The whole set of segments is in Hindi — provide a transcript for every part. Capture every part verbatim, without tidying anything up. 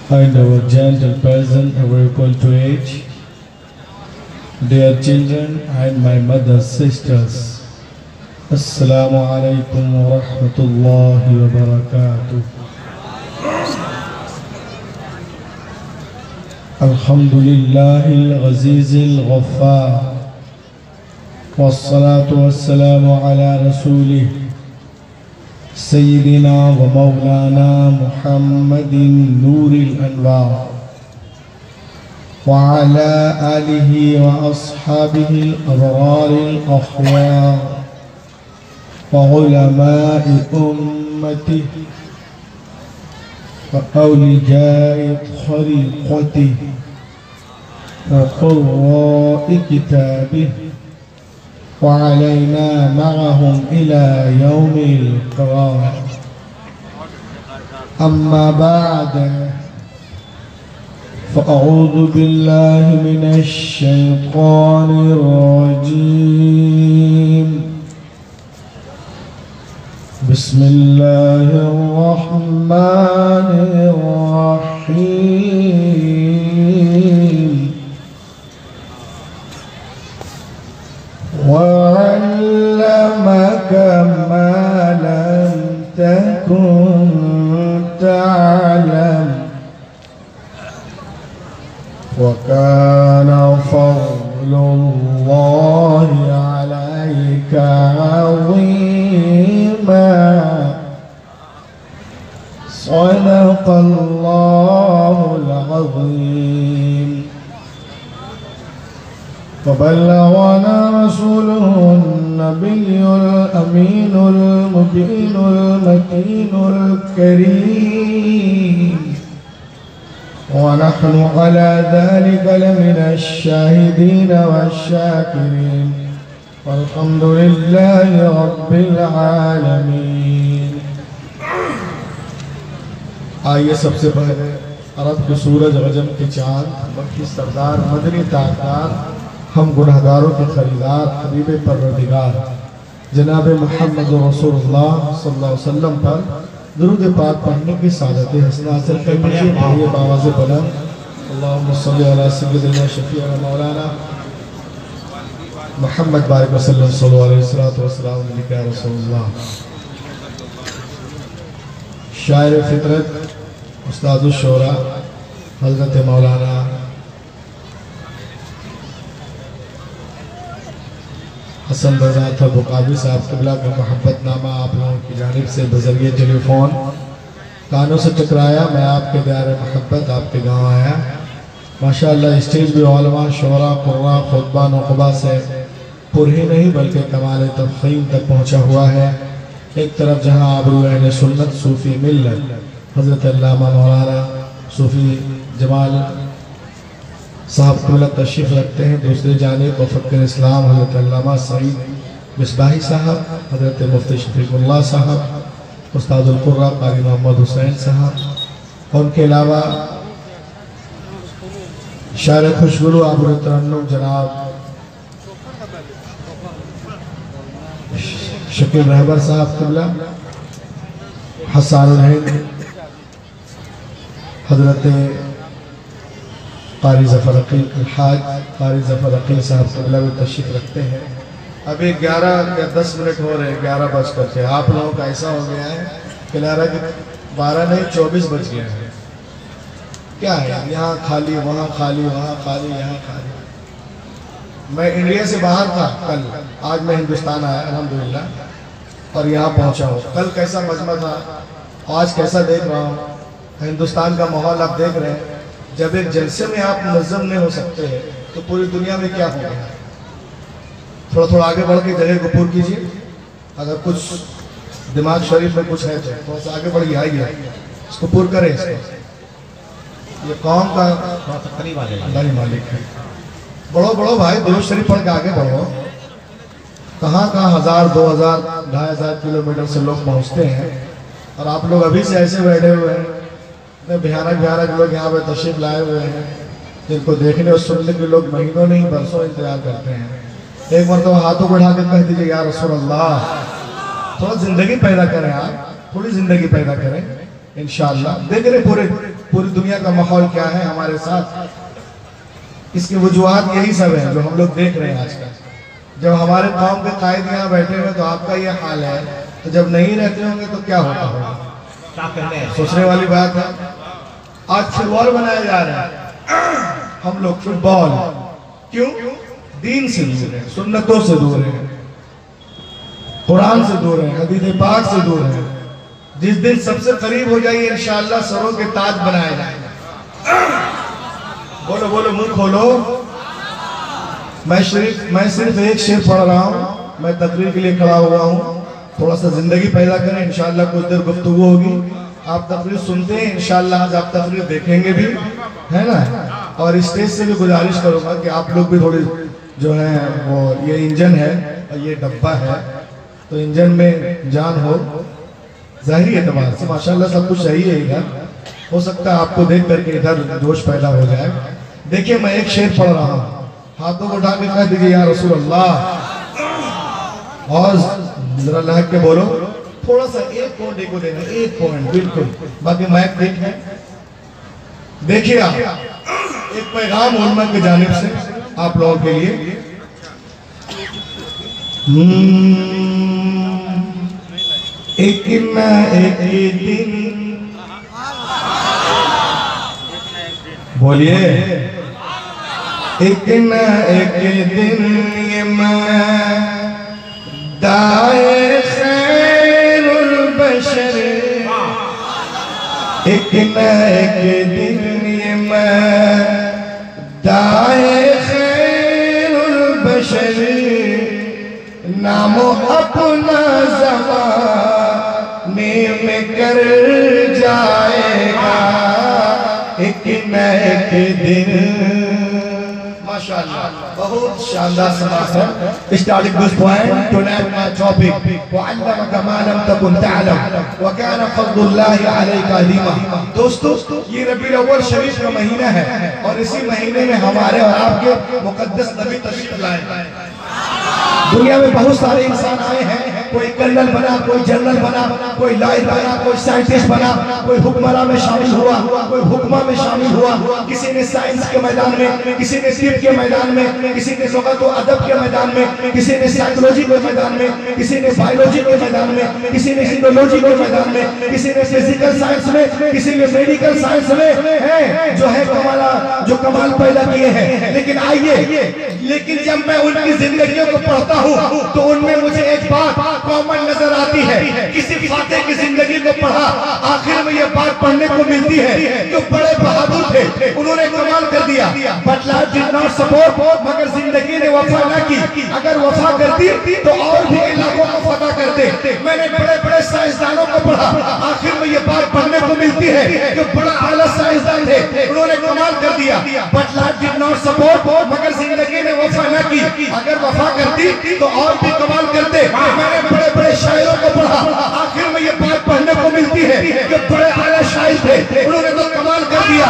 and our gentle present, our equal to age, dear children and my mother's sisters, Assalamu alaikum wa rahmatullahi wa barakatuh. Alhamdulillahil Ghazizil Ghaffar, wassalatu wassalamu ala rasulih Sayyidina wa Mawlana Muhammadin Nuril Anwar wa ala alihi wa ashabihi al-abraril akhyar wa ulama'i ummatihi wa awliya'i khariqatihi wa qurra'i kitabihi وعلينا معهم إلى يوم القيامة. أما بعد فأعوذ بالله من الشيطان الرجيم. بسم الله الرحمن الرحيم. وعلمك ما لم تكن تعلم وكان فضل الله عليك عظيما. صدق الله العظيم. وبلغنا رسوله النبي الأمين المبين المتين الكريم ونحن على ذلك لمن الشاهدين والشاكرين والحمد لله رب العالمين. आइए सबसे पहले अरब के सूरज गजब के चाँद मक्की सरदार मदनी ताकदार हम गुनहगारों के खरीदार हबीब परवरदिगार जनाब मुहम्मद रसूलुल्लाह सल्लल्लाहु अलैहि वसल्लम पर दुरूद पाक पढ़ने की सादत हसना हासिल करने की भाई बावाज़ बुलंद अल्लाहुम्मा सल्ली अला सय्यिदिना शफीअना मौलाना मुहम्मद बारिक सल्लल्लाहु अलैहि वसल्लम अलैका रसूलुल्लाह। शायर फितरत उस्ताद शोरा हज़रत मौलाना हसन रज़ा था बुकावी साहब क़िबला का मोहब्बतनामा आप लोगों की जानिब से बज़रिए टेलीफोन कानों से टकराया। मैं आपके दायरे मोहब्बत आपके गांव आया। माशाअल्लाह स्टेज भी उलमा शोरा कुर्रा खुतबा नुक़बा से पुर ही नहीं बल्कि कमाल तफ़ख़ीम तक पहुँचा हुआ है। एक तरफ जहाँ आबरू अहले सुन्नत सूफ़ी मिल्लत हज़रत अल्लामा मौलाना सूफ़ी जमाल साहब क़िबला तशरीफ़ रखते हैं, दूसरी जानिब मुफ़क्किर इस्लाम हज़रत अल्लामा सईद मिसबाही साहब, हज़रत मुफ्ती शफ़ीक़ुल्लाह साहब, उस्तादुल क़ुर्रा क़ारी मोहम्मद हुसैन साहब, उनके अलावा शायर खुशगुलू आबरू तरन्नुम जनाब शकील रहबर साहब क़िबला, हसानुल हिंद हज़रत क़ारी ज़फ़र अक़ील हाज क़ारी ज़फ़र अक़ील साहब क़िबला में तशरीफ़ रखते हैं। अभी ग्यारह या दस मिनट हो रहे हैं, ग्यारह बज करके आप लोगों का ऐसा हो गया है कि ग्यारह के बारह नहीं चौबीस बज गया है। क्या है यहाँ खाली वहाँ खाली वहाँ खाली यहाँ खाली। मैं इंडिया से बाहर था कल, आज मैं हिंदुस्तान आया अल्हम्दुलिल्लाह और यहाँ पहुँचा हूँ। कल कैसा मजमा था, आज कैसा देख रहा हूँ। हिंदुस्तान का माहौल आप देख रहे हैं। जब एक जलसे में आप मुनज़्ज़म नहीं हो सकते हैं तो पूरी दुनिया में क्या हो गया। थोड़ा थोड़ा आगे बढ़ के जगह को पूर कीजिए। अगर कुछ दिमाग शरीफ में कुछ है तो थोड़ा सा आगे बढ़ गया आइए इसको पूर करें। इसको ये कौम का अल्लाह ही मालिक है। बढ़ो बढ़ो भाई, दुरूद शरीफ पढ़ के आगे बढ़ो। कहाँ कहाँ हज़ार दो हज़ार ढाई हज़ार किलोमीटर से लोग पहुँचते हैं और आप लोग अभी से ऐसे बैठे हुए हैं। भयानक भयानक लोग यहाँ पे तशरीफ लाए हुए हैं जिनको देखने और सुनने के लोग महीनों नहीं बरसों इंतजार करते हैं। एक मरतबा हाथों को उठा के कह दीजिए या रसूल अल्लाह, थोड़ा जिंदगी पैदा करें आप, थोड़ी जिंदगी पैदा करें इंशाअल्लाह। देख रहे पूरे पूरी दुनिया का माहौल क्या है हमारे साथ, इसकी वजूहात यही सब है जो हम लोग देख रहे हैं आजकल। जब हमारे कौम के कायद यहाँ बैठे हुए तो आपका ये हाल है, तो जब नहीं रहते होंगे तो क्या होता होगा, सोचने वाली बात है। आज फुटबॉल बनाया जा रहा है, हम लोग फुटबॉल क्यों? दीन से दूर है, सुन्नतों से दूर है, कुरान से दूर है, हदीस पाक से दूर है। जिस दिन सबसे करीब हो जाइए इंशाअल्लाह सरों के ताज बनाए जाएंगे। बोलो बोलो, मुंह खोलो। मैं सिर्फ मैं सिर्फ एक शेर पढ़ रहा हूँ, मैं तकरीर के लिए खड़ा हुआ हूँ। थोड़ा सा जिंदगी पैदा करें, इंशाअल्लाह कुछ देर गुफ्तगू होगी। आप तकरीर सुनते हैं, इंशाअल्लाह आज आप तकरीर देखेंगे भी, है ना। और स्टेज से भी गुजारिश करूंगा कि आप लोग भी थोड़ी जो है वो, ये इंजन है और ये डब्बा है, तो इंजन में जान हो, ज़ाहिरी एतबार से माशाल्लाह सब कुछ सही है इधर। हो सकता है आपको देख करके इधर जोश पैदा हो जाए। देखिए मैं एक शेर पढ़ रहा हूँ, हाथों को उठा के कह दीजिए या रसूल अल्लाह, और जरा लहक के बोलो। थोड़ा सा एक पॉइंट को देना, एक पॉइंट बिल्कुल, बाकी मैक ठीक है। देखिए आप, एक पैगाम उम्मत की जानिब से आप लोगों के लिए। एक न एक दिन, बोलिए, एक न एक दिन ये मैं दाए खैरुल बशर, एक न एक दिन ये मैं दाए खैरुल बशर, नामो अपना ज़माने में कर जाएगा एक न एक दिन। माशाअल्लाह, बहुत शानदार समाज है। Starting this point to name my topic वअल्लमका मा लम तकुन तअलम व कान फज़लुल्लाहि अलैका अज़ीमा। दोस्तों, ये रबीउल अव्वल शरीफ का महीना है और इसी महीने में हमारे और आपके मुकद्दस नबी तशरीफ लाए। दुनिया में बहुत सारे इंसान आए हैं, कोई कर्नल बना, कोई जनरल बना, कोई लॉयर बना, कोई साइंटिस्ट बना, कोई हुक्मरान में शामिल हुआ, कोई हुक्मा में शामिल हुआ, किसी ने साइंस के मैदान में, किसी ने तिब के मैदान में, किसी ने लुग़त व अदब के मैदान में, किसी ने साइकोलॉजी के मैदान में, किसी ने बायोलॉजी के मैदान में, किसी ने सिंडोलॉजी के मैदान में, किसी ने फिजिकल साइंस में, किसी ने मेडिकल साइंस में है जो है कमाल, जो कमाल पैदा किए हैं। लेकिन आइए, लेकिन जब मैं उनकी जिंदगियों को पढ़ता हूँ तो उनमें मुझे एक बात कॉमन नजर आती है। किसी फाते की जिंदगी को पढ़ा, आखिर में ये बात पढ़ने को मिलती है जो बड़े बहादुर थे, उन्होंने कमाल कर दिया। But life did not support, मगर जिंदगी ने वफा न की। अगर वफा करती तो और भी इलाकों को फतह करते। मैंने बड़े बड़े साइंसदानों को पढ़ा, आखिर में ये बात पढ़ने को मिलती है जो बड़ा आला साइंसदान थे, उन्होंने कमाल कर दिया। But life did not support, मगर जिंदगी ने वफा न की। अगर वफा करती तो और भी कमाल करते। मैंने बड़े बड़े शायरों को पढ़ा, आखिर में ये बात पढ़ने को मिलती है कि बड़े आला शायर थे, उन्होंने तो कमाल कर दिया।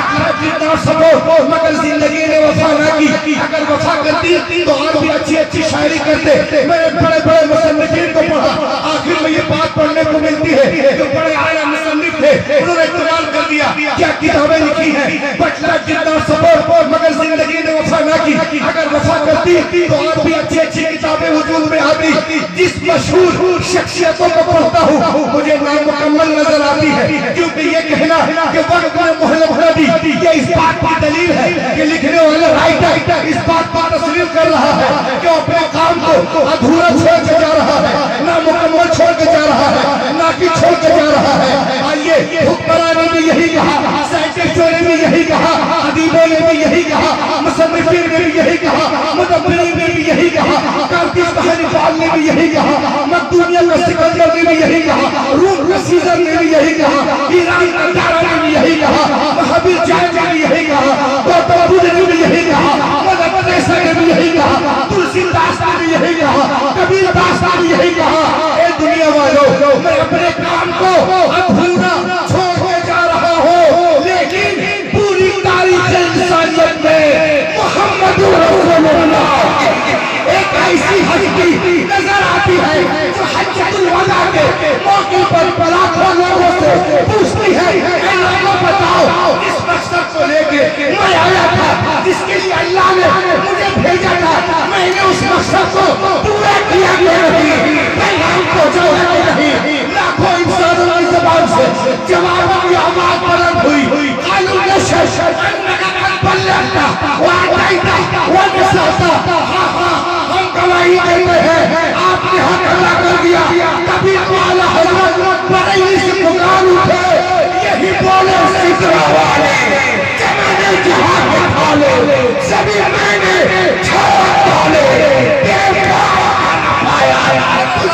मगर जिंदगी ने वफा न की। अगर वफा करती तो और भी अच्छी अच्छी शायरी करते। मैंने बड़े बड़े मुसन्निफीन को पढ़ा, आखिर में ये बात पढ़ने को मिलती है कि बड़े आला मुसन्निफ थे, उन्होंने कमाल कर दिया। क्या किताबें लिखी हैं, but life did not support, मगर जिंदगी ने वफा न की। अगर वफा करती तो और भी अच्छी अच्छी किताबें वजूद में आती। जिस मशहूर शख्सियतों को पढ़ता हूँ मुझे नामुकम्मल नजर आती है, क्योंकि ये कहना कि वक्त में मोहल्ला भरा दी, ये इस बात की दलील है कि लिखने वाला राइटर इस बात पर तस्लीम कर रहा है कि अपने काम को अधूरा छोड़ के जा रहा है, नामुकम्मल छोड़ के जा रहा है, ना कि छोड़ के जा रहा है। आइए, हुक्मरान ने भी यही कहा, साइंटिस्टों ने भी यही कहा, अदीबों ने भी यही कहा, मुसन्निफीन ने भी यही कहा, मुदब्बिरीन ने भी यही कहा, कार्तिक कहानीकार ने भी यही कहा, मकदूनिया का सिकंदर ने भी यही कहा, रूम का सीजर ने भी यही कहा, ईरान का दारा ने भी यही कहा, महावीर जैन ने भी यही कहा, गौतम बुद्ध ने भी यही कहा, मदर तेरेसा ने भी यही कहा, तुलसीदास ने भी यही कहा, कबीर दास ने भी यही कहा। ए दुनिया वालों, मैं अपने काम को अधूरा छोड़ के जा रहा हूँ, लेकिन पूरी तारीख इंसानियत में मोहम्मद रसूलुल्लाह एक ऐसी हस्ती नजर आती है जो हज्जतुल वदा के मौके पर लाखों लोगों से पूछती है, ऐ लोगों बताओ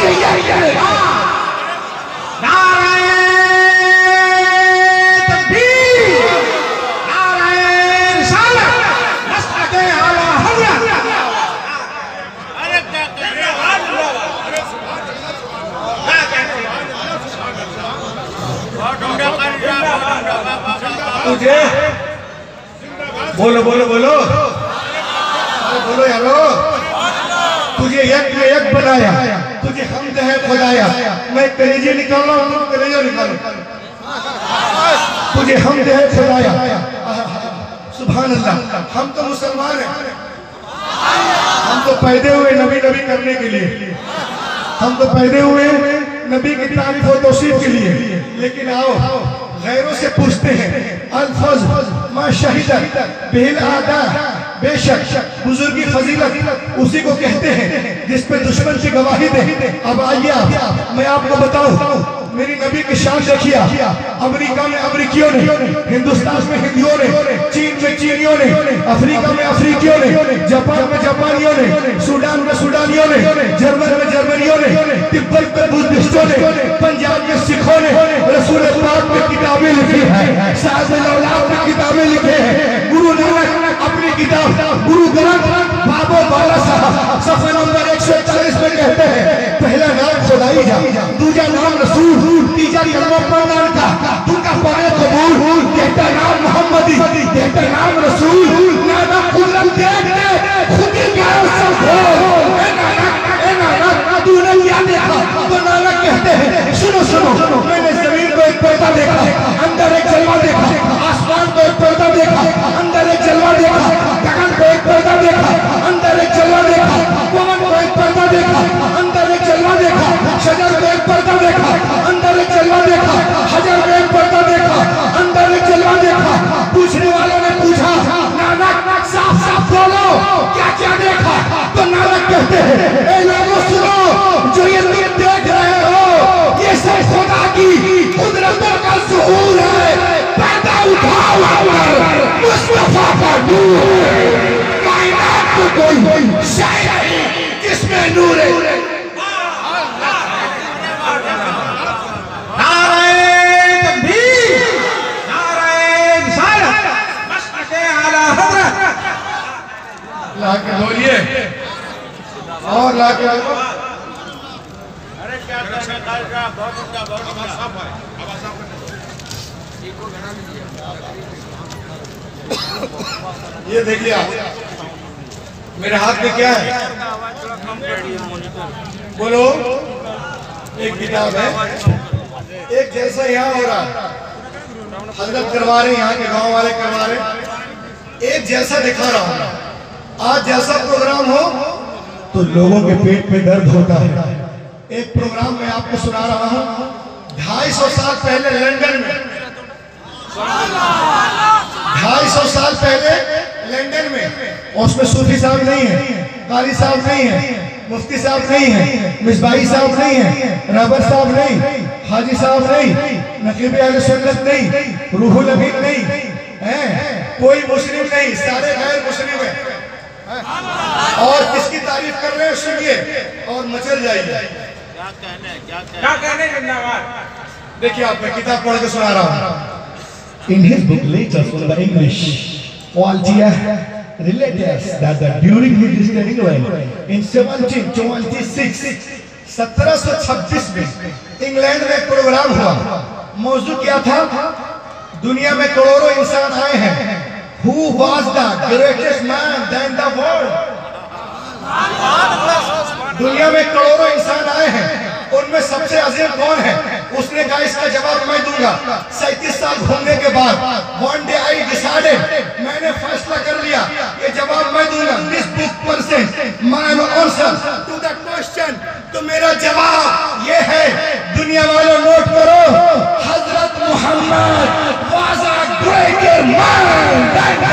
तुझे बोलो बोलो बोलो बोलो यारो, तुझे एक में एक बनाया, तुझे हमद है खुदाया। मैं कलेजे निकाल रहा हूँ, कलेजा निकालो। तुझे हमद है खुदाया, सुभान अल्लाह। हम तो मुसलमान हैं, हम तो पैदे हुए नबी नबी करने के लिए, हम तो पैदे हुए नबी की तारीफ और तौसीफ के लिए। लेकिन आओ गैरों से पूछते हैं, अल्फज मा शहीदत बिल आदा, बेशक बुजुर्गी फजीलत उसी को कहते हैं जिस पे दुश्मन की गवाही दे। अब आइए मैं आपको बताऊं, मेरी नबी की शान देखिए। अमेरिका में अमेरिकियों ने, हिंदुस्तान में हिंदुओं ने, चीन में चीनियों ने, अफ्रीका में अफ्रीकियों ने, जापान में जापानियों ने, सूडान में सूडानियों ने, जर्मन में जर्मनियों ने, तिब्बत में बुद्धिस्टों ने, पंजाब में सिखों ने रसूल पाक में किताबें लिखी है, साहिब औलाद में किताबें लिखे हैं। गुरु नानक अपनी किताब गुरु ग्रंथ बाबो बाला साहब सफा नंबर एक सौ चालीस में कहते हैं, पहला नाम खुदाई जा, दूसरा नाम रसूल, तीसरा कलमा पढ़ना का, तुमका पढ़े कबूल, कहता नाम मोहम्मदी, कहता नाम रसूल। नाना कुदरत देख ले खुद ही क्या सब हो, ए नाना ए नाना तूने क्या देखा? तो नाना कहते हैं सुनो सुनो, मैंने जमीन को एक पर्दा देखा, अंदर एक जलवा देखा, आसमान को एक पर्दा देखा, अंदर एक जलवा देखा, गगन को एक पर्दा देखा, अंदर एक जलवा देखा, पवन को एक पर्दा देखा, अंदर एक जलवा देखा, शजर को एक पर्दा देखा, अंदर एक जलवा देखा, हजर को एक पर्दा देखा, अंदर एक जलवा देखा। पूछने वालों ने पूछा, नाना साफ साफ बोलो क्या क्या देखा? तो नाना कहते हैं, ए लोगों सुनो, जो ये तुम देख रहे हो ये सब खुदा की कुदरतों का ज़ुहूर है। पर्दा उठाओ मुस्तफा का नूर, कायनात को कोई शय नहीं जिसमें नूर है। लाके बोलिए और लाके अरे क्या बहुत अच्छा बहुत साफ है। ये देखिए आप, मेरे हाथ में क्या है बोलो? एक किताब है, एक जैसा यहाँ हो रहा है, हजरत करवा रहे, यहाँ के गांव वाले करवा रहे, एक जैसा दिखा रहा हूँ। आज जैसा प्रोग्राम हो तो लोगों के पेट में दर्द होता है। एक प्रोग्राम मैं आपको सुना रहा हूँ, ढाई सौ साल पहले लंदन में, ढाई सौ साल पहले लंदन में, उसमें सूफी साहब नहीं है, कारी साहब नहीं है, मुफ्ती साहब नहीं है, मिसबाही साहब नहीं है, रबर साहब नहीं, हाजी साहब नहीं, नकीब अहले सुन्नत नहीं, रूहुल अमीन नहीं है, कोई मुस्लिम नहीं, सारे गैर मुस्लिम है। और किसकी तारीफ कर रहे हैं सुनिए और मचल जाइए। क्या कहने क्या क्या कहने जिंदाबाद। देखिए आप, मैं किताब पढ़ के सुना रहा हूँ। In his book Lectures on the English, Waltier relates that the, during his stay in England in seventeen twenty-six, सत्रह सौ छब्बीस में इंग्लैंड में एक प्रोग्राम हुआ। मौजू क्या था? दुनिया में करोड़ों इंसान आए हैं। Who was the greatest man than the world? दुनिया में करोड़ों इंसान आए हैं, उनमें सबसे अजीम कौन है? उसने कहा इसका जवाब मैं दूंगा। सैंतीस साल घूमने के बाद वन डे आई डिसाइडेड, मैंने फैसला कर लिया ये जवाब मैं दूंगा। This book presents my answer to the question, तो मेरा जवाब ये है, दुनिया वालों नोट करो, हजरत Muhammad was a greater man than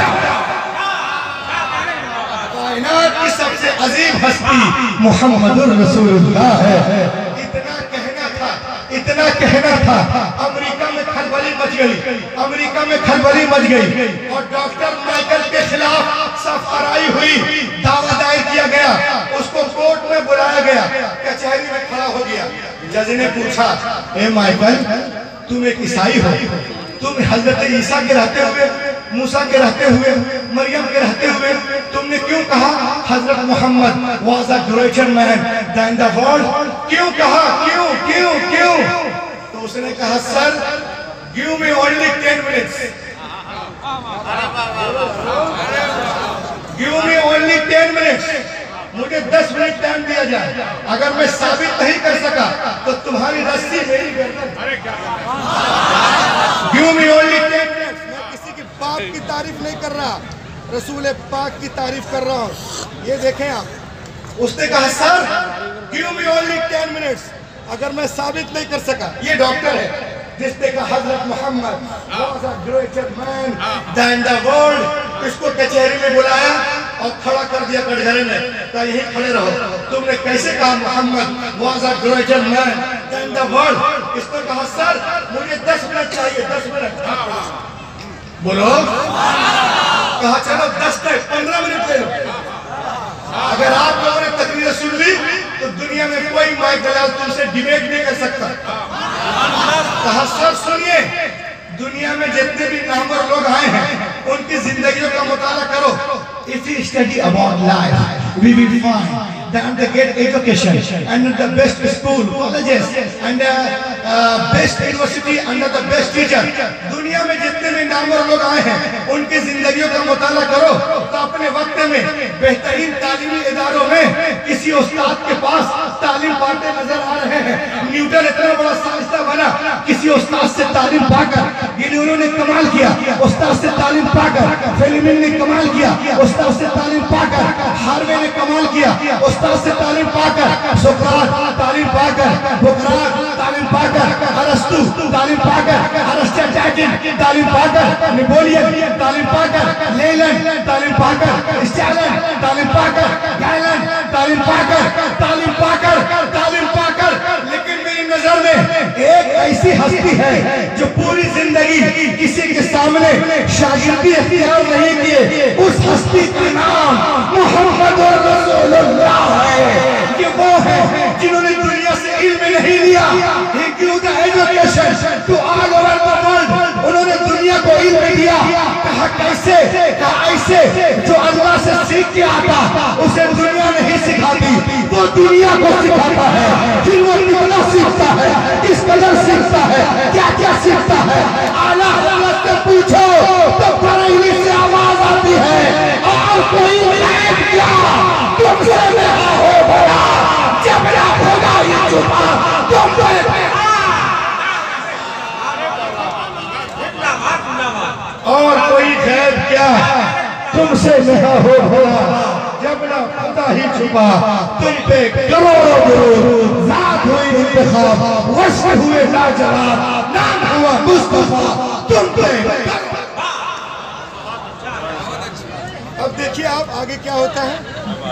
कायनात की सबसे अजीम हस्ती मुहम्मदुर रसूलुल्लाह है। इतना कहना था, इतना कहना था, अमेरिका में खलबली मच गई, अमेरिका में खलबली मच गई और डॉक्टर माइकल के खिलाफ सफाराई हुई, दावा दायर किया गया, उसको कोर्ट में बुलाया गया, कचहरी में खड़ा हो गया। जज ने पूछा, ए माइकल, तुम एक ईसाई हो, तुम हजरत ईसा के रहते हुए, मूसा के रहते हुए, मरियम के रहते हुए तुमने क्यों कहा हजरत Muhammad was a greater man than the world? क्यों कहा? क्यों क्यों क्यों? तो उसने कहा, sir, give me only ten minutes, give me only ten minutes, मुझे दस मिनट टाइम दिया जाए, अगर मैं साबित नहीं कर सका तो तुम्हारी रस्सी मेरी गर्दन। Give me only ten minutes. मैं किसी के बाप की तारीफ नहीं कर रहा, रसूल पाक की तारीफ कर रहा हूँ। ये देखें आप। उसने कहा, sir, give me only ten minutes, अगर मैं साबित नहीं कर सका। ये डॉक्टर है जिसने कहा हजरत Muhammad was a greater man than the world. इसको कचहरी में बुलाया और खड़ा कर दिया कटघरे में, कहा यहीं खड़े रहो। तुमने कैसे कहा Muhammad was a greater man than the world? इसने कहा, सर, मुझे दस मिनट चाहिए, दस मिनट। बोलो। कहा, चलो दस तक पंद्रह मिनट ले लो। अगर आप लोगों ने तकरीर सुन ली तो दुनिया में कोई माइक दलाल तुमसे डिबेट नहीं कर सकता। कहा, सर सुनिए, दुनिया में जितने भी नामवर लोग आए हैं उनकी जिंदगियों का मुताला करो। If we study about life, we will find that they get education and the best school, colleges and uh, uh, best university and the best teacher. दुनिया में जितने भी नामवर लोग आए हैं उनकी जिंदगियों का मुताला करो तो अपने वक्त में बेहतरीन तालीमी इदारों में किसी उस्ताद के पास तालीम पाते नजर आ रहे हैं। न्यूटन इतना बड़ा साइंसदान बना किसी उस्ताद से तालीम पाकर, गिलियो ने कमाल किया उस्ताद से तालीम पाकर, फेलिमिन ने कमाल किया उस्ताद से तालीम पाकर, हार्वे ने कमाल किया उस्ताद से तालीम पाकर, सोक्रात तालीम पाकर, बुकरात तालीम पाकर, अरस्तु तालीम पाकर, अरिस्टोटेल तालीम पाकर, नेपोलियन तालीम पाकर, लेलन तालीम पाकर, स्टैलिन तालीम पाकर, गैलन तालीम पाकर, तालीम पाकर, तालीम पाकर। लेकिन मेरी नजर में एक ऐसी हस्ती है जो पूरी जिंदगी किसी के सामने शागिर्दी इख्तियार नहीं किए। उस हस्ती का नाम मोहम्मद रसूलुल्लाह है। ये वो है जिन्होंने दुनिया से इल्म नहीं लिया, he gave the education to all over the world। उन्होंने दुनिया को इल्म दिया। कहा कैसे? कहा ऐसे, जो अल्लाह से सीख के आता उसे दुनिया नहीं सिखाती, वो दुनिया को सिखाता है। फिर वो कितना सीखता है, किस कदर सीखता है, क्या क्या सीखता है। आला हजरत से पूछो तो बरेली से आवाज आती है, और कोई क्या तुमसे मेरा हो भला, जब ना होगा ये छुपा तुम और कोई गैब क्या तुमसे मेरा हो भला, जब ना खुदा ही छुपा तुम पे करोड़ों दुरूद। जात हुई इंतखाब, वस्फ हुए लाजवाब, नाम हुआ मुस्तफा तुम पे। अब देखिए आप आगे क्या होता है।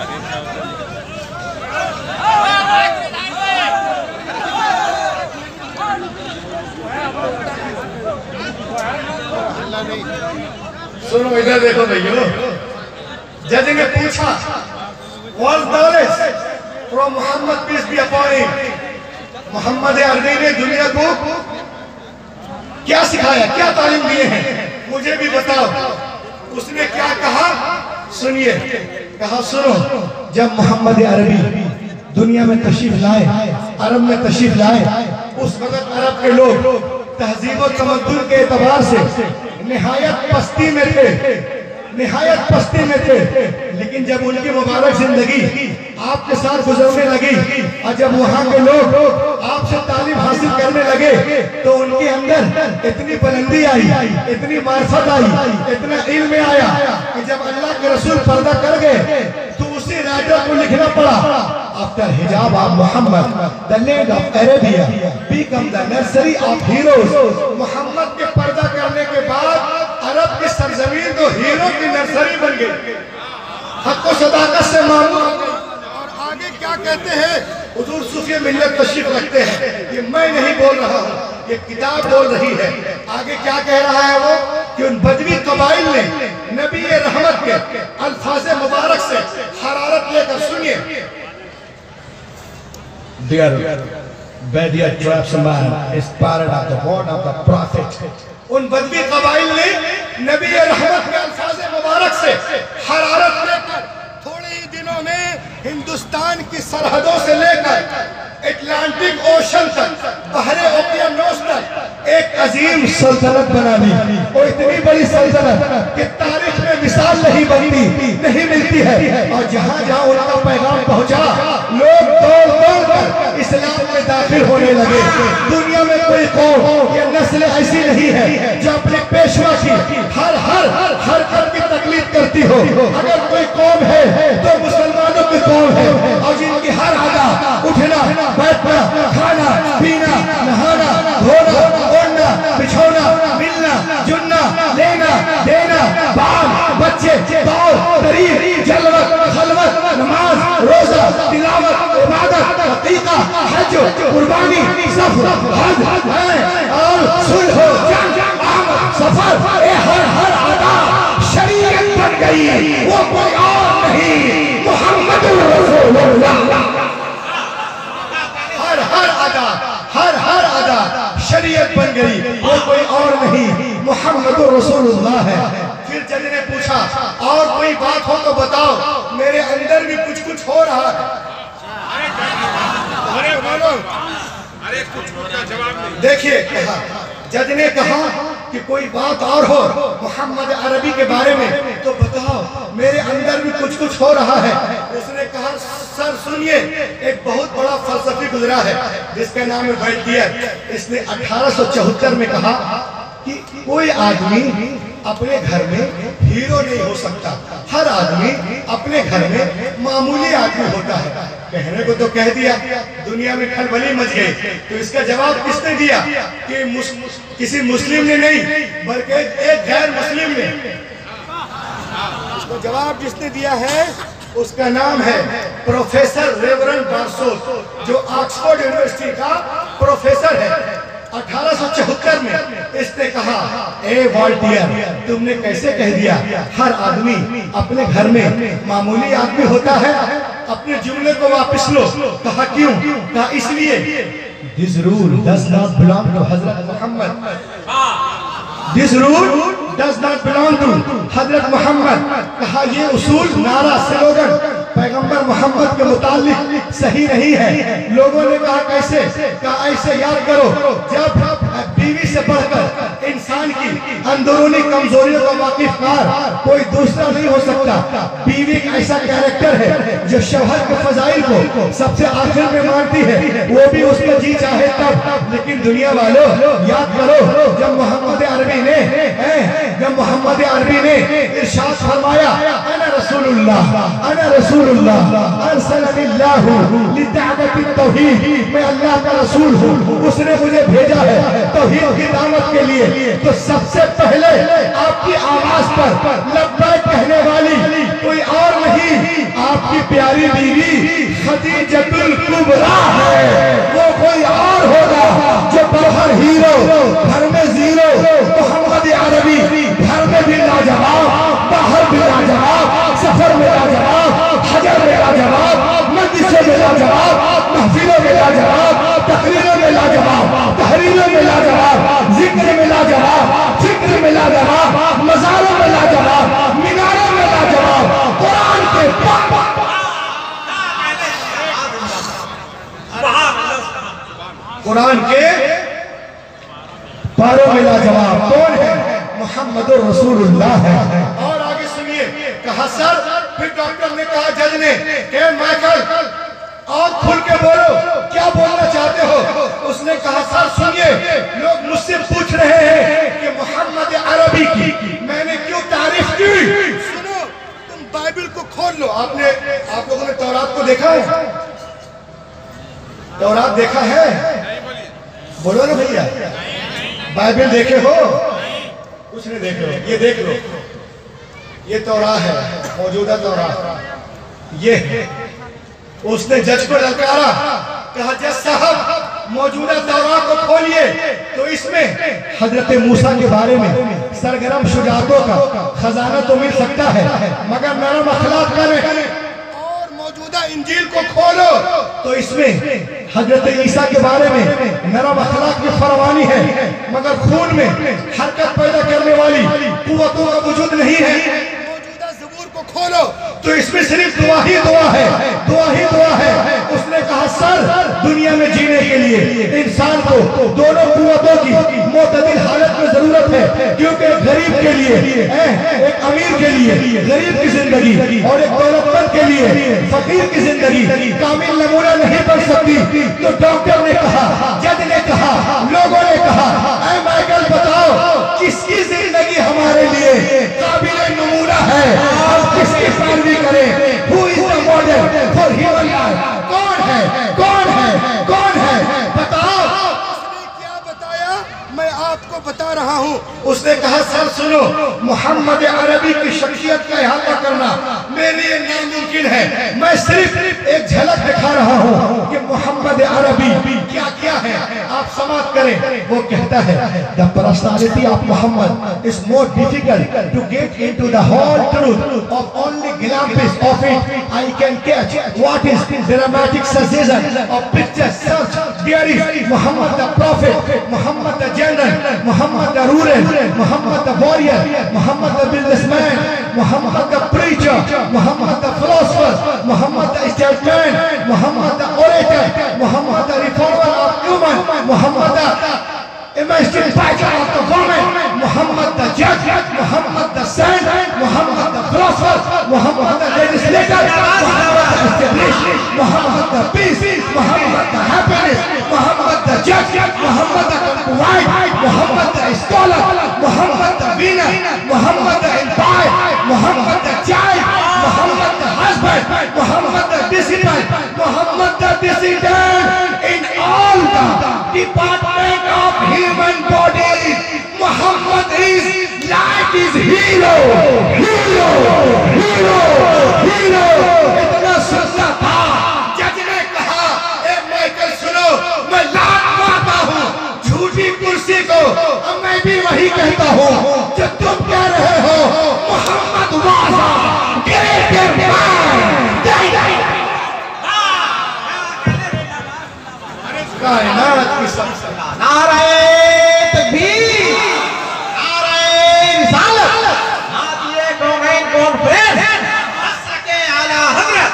सुनो इधर देखो भैया। जज ने पूछा, was knowledge from Muhammad peace be upon him, Mohammad अरबी ने दुनिया को क्या सिखाया, क्या तालीम दिए हैं, मुझे भी बताओ। उसने क्या कहा सुनिए। कहा सुनो, जब मोहम्मद अरबी दुनिया में तशरीफ लाए, अरब में तशरीफ लाए, उस वक्त अरब के लोग तहजीब और तमद्दुन के एतबार से निहायत पस्ती में थे, निहायत पस्ती में थे। लेकिन जब उनकी मुबारक जिंदगी आपके साथ गुजरने लगी और जब वहाँ के लोग आपसे तालीम हासिल करने लगे तो उनके अंदर इतनी बुलंदी आई, इतनी मार्फत आई, इतना इल्म आया कि जब अल्लाह के रसूल पर्दा कर गए तो उसी राइटर को लिखना पड़ा, आफ्टर हिजाब of Muhammad the land of Arabia become the nursery of heroes. Muhammad के पर्दा करने के बाद अरब की सरजमीन तो हीरो की नर्सरी बन गई, हक व सदाकत से मालूम। और आगे क्या कहते हैं, हुजूर सूफी मिल्लत तशरीफ रखते हैं। ये मैं नहीं बोल रहा हूँ, ये किताब बोल रही है। आगे क्या कह रहा है वो कि उन बदवी कबाइल ने नबी रहमत के अल्फाज मुबारक से हरारत लेकर सुनिए। Their Badia tribes man is part of the word of the prophet. उन बदवी कबाइल ने नबी रहमत के अल्फाज़ मुबारक से हरारत लेकर थोड़े ही दिनों में हिंदुस्तान की सरहदों से लेकर अटलांटिक ओशन तक, बहरे ओकियानोस तक एक अजीम सल्तनत बना ली। और इतनी बड़ी सल्तनत कि तारीख में मिसाल नहीं बनती, नहीं मिलती है। और जहाँ जहाँ उनका पैगाम पहुँचा, लोग दौड़ दौड़ कर इस्लाम में दाखिल होने लगे। दुनिया में कोई कौम या नस्ल ऐसी नहीं है जो अपने पेशवा की हर हर हर कर की तकलीफ करती हो। अगर कोई कौम है तो मुसलमानों की कौम है, और जिनकी हर अदा, उठना, बैठना, खाना, पीना, नहाना, धोना, ओढ़ना, बिछोना, मिलना, जुलना, लेना, देना, बाल, बच्चे, दौड़, तरीफ, जलवत, खलवत, नमाज, रोजा, तिलावत, इबादत, अकीका, हज, कुर्बानी, सफर, हज, और सुलह, जंग, आमद, सफर, ये हर हर अदा शरीयत बन गई। वो कोई और नहीं, मोहम्मद रसूलुल्लाह। हर हर अदा, हर हर अदा शरीयत बन गई, वो कोई और नहीं, मोहम्मद रसूलुल्लाह है। फिर जज ने पूछा, और कोई बात हो तो बताओ, मेरे अंदर भी कुछ कुछ हो रहा है। अरे बोलो, अरे कुछ का जवाब नहीं। देखिए, कहा जज ने कहा कि कोई बात और हो मोहम्मद अरबी के बारे में तो बताओ, मेरे अंदर भी कुछ कुछ हो रहा है। उसने कहा, सर सुनिए, एक बहुत बड़ा फलसफी गुजरा है जिसका नाम है वैद्य। इसने अठारह सौ चौहत्तर में कहा कि कोई आदमी अपने घर में हीरो नहीं हो सकता, हर आदमी अपने घर में मामूली आदमी होता है। कहने को तो कह दिया, दुनिया में खलबली मच गई। तो इसका जवाब किसने दिया कि मुस, किसी मुस्लिम ने नहीं, बल्कि एक गैर मुस्लिम ने। इसको जवाब जिसने दिया है उसका नाम है प्रोफेसर रेवरेंड बारसोल, जो ऑक्सफोर्ड यूनिवर्सिटी का प्रोफेसर है। अठारह सौ चौहत्तर में इसने कहा, ए वॉल्टियर, तुमने कैसे कह दिया हर आदमी अपने घर में मामूली आदमी होता है? अपने जुमले को वापस लो। कहा क्यों? कहा इसलिए, This rule does not belong to Hazrat Muhammad. This rule does not belong to हजरत मोहम्मद। कहा ये उसूल, नारा, स्लोगन पैगंबर मोहम्मद के मुतालिक सही नहीं है। लोगों ने कहा कैसे? कहा ऐसे याद करो, जब बीवी से बढ़कर इंसान की अंदरूनी कमजोरियों का वाकिफकार कोई दूसरा नहीं हो सकता। बीवी एक ऐसा कैरेक्टर है जो शौहर के फजाइल को सबसे आखिर में मानती है, वो भी उसको जी चाहे तब। लेकिन दुनिया वालों, याद करो, जब मोहम्मद अरबी ने जब मोहम्मद अरबी ने इरशाद फरमाया, अना रसूलुल्लाह, अना रसूलुल्लाह, अरसलनिल्लाहु लिदावति तौहीद, मैं अल्लाह का रसूल हूँ, उसने मुझे भेजा है तौहीद की दावत के लिए। तो सबसे पहले आपकी आवाज पर लब्बैक कहने वाली कोई और नहीं, आपकी प्यारी बीवी खदीजतुल कुबरा है। वो कोई और होगा जो बाहर हीरो, घर में जीरो। मोहम्मद अरबी घर में भी लाजवाब, बाहर भी लाजवाब, सफर में लाजवाब, हजर में लाजवाब, मजलिसों में लाजवाब, महफिलों में लाजवाब, तकरीरों में लाजवाब, तहरीरों में लाजवाब, जिक्र में लाजवाब, फिक्र में लाजवाब, मज़ारों में लाजवाब, मीनारों में लाजवाब, कुरान के कुरान के पारों में लाजवाब। कौन है? मोहम्मद रसूलुल्लाह है। और आगे सुनिए, कहा सर, फिर डॉक्टर ने कहा जज ने, के माइकल और खुल के बोलो, क्या बोलना चाहते हो? उसने कहा, सर सुनिए, लोग मुझसे पूछ रहे हैं कि मोहम्मद अरबी की मैंने क्यों तारीफ की। सुनो, तुम बाइबल को खोल लो। आपने आप लोगों ने तौरात को देखा है? तौरात देखा है? बोलो ना भैया, बाइबल देखे हो? कुछ नहीं देखे हो? ये देख लो, ये तौरा है, मौजूदा तौरा ये है। उसने जज को ललकारा, कहा जज साहब मौजूदा तौरा को खोलिए, तो इसमें हजरत मूसा के बारे में सरगर्म शुजातों का खजाना तो मिल सकता है, मगर नरम अखलाक का नहीं। और मौजूदा इंजील को खोलो तो इसमें हजरत ईसा के बारे में नरम अखलाक की फरमानी है, मगर खून में हरकत पैदा करने वाली कुव्वतों का वजूद नहीं है। मौजूदा ज़बूर को खोलो तो इसमें सिर्फ दुआ ही दुआ है, दुआ ही दुआ है। उसने कहा सर दुनिया में जीने के लिए इंसान को दोनों कुव्वतों की मोतदिल हालत में जरूरत है, क्योंकि एक गरीब के लिए, एक अमीर के लिए गरीब की जिंदगी और एक दौलतमंद के लिए फकीर की जिंदगी कामिल नमूना नहीं बन सकती। तो डॉक्टर ने कहा, जज ने कहा, लोगों ने कहा, ऐ माइकल बताओ किसकी जिंदगी हमारे लिए काबिल नमूना है, हम किसकी पैरवी करें? Who is the model for human life? कौन है, कौन है, कौन है? बताओ। उसने क्या बताया मैं आपको बता रहा हूँ। उसने कहा सर सुनो, मोहम्मद अरबी की शख्सियत का इहाता करना मेरे लिए नामुमकिन है, मैं सिर्फ एक झलक दिखा रहा हूँ कि मोहम्मद अरबी क्या क्या है, आप समाप्त करें। वो कहता है the personality of Muhammad is more difficult to get into the whole truth of only glimpses of it. I can catch what is dramatic suggestion of picture search. There is Muhammad the prophet, Muhammad the general, Muhammad the ruler, Muhammad the warrior, Muhammad the businessman, Muhammad the preacher, Muhammad the philosopher, Muhammad the statesman, Muhammad the orator, Muhammad the reformer of human, Muhammad the emancipator of the woman, Muhammad the judge, Muhammad the saint, Muhammad the philosopher, Muhammad the legislator, Muhammad the established, Muhammad the peace, Muhammad the happiness, Muhammad the judge, Muhammad the provide, Muhammad the scholar, Muhammad the winner, Muhammad the empire, Muhammad the child, Muhammad the husband, Muhammad the disciple, Muhammad the dissident in all the department of human body. Muhammad is like his hero, hero, hero, hero. इतना सुंदर था। जज ने कहा ए माइकल सुनो, मैं लात मारता हूँ झूठी कुर्सी को, अब मैं भी वही कहता हूँ जो तुम कह रहे हो। मोहम्मद वाजा ग्रेट मैन, कायनात की सबसे नारे तकबीर, नारे रिसालत, नादिए कौनैन कॉन्फ्रेंस, सके आला हज़रत।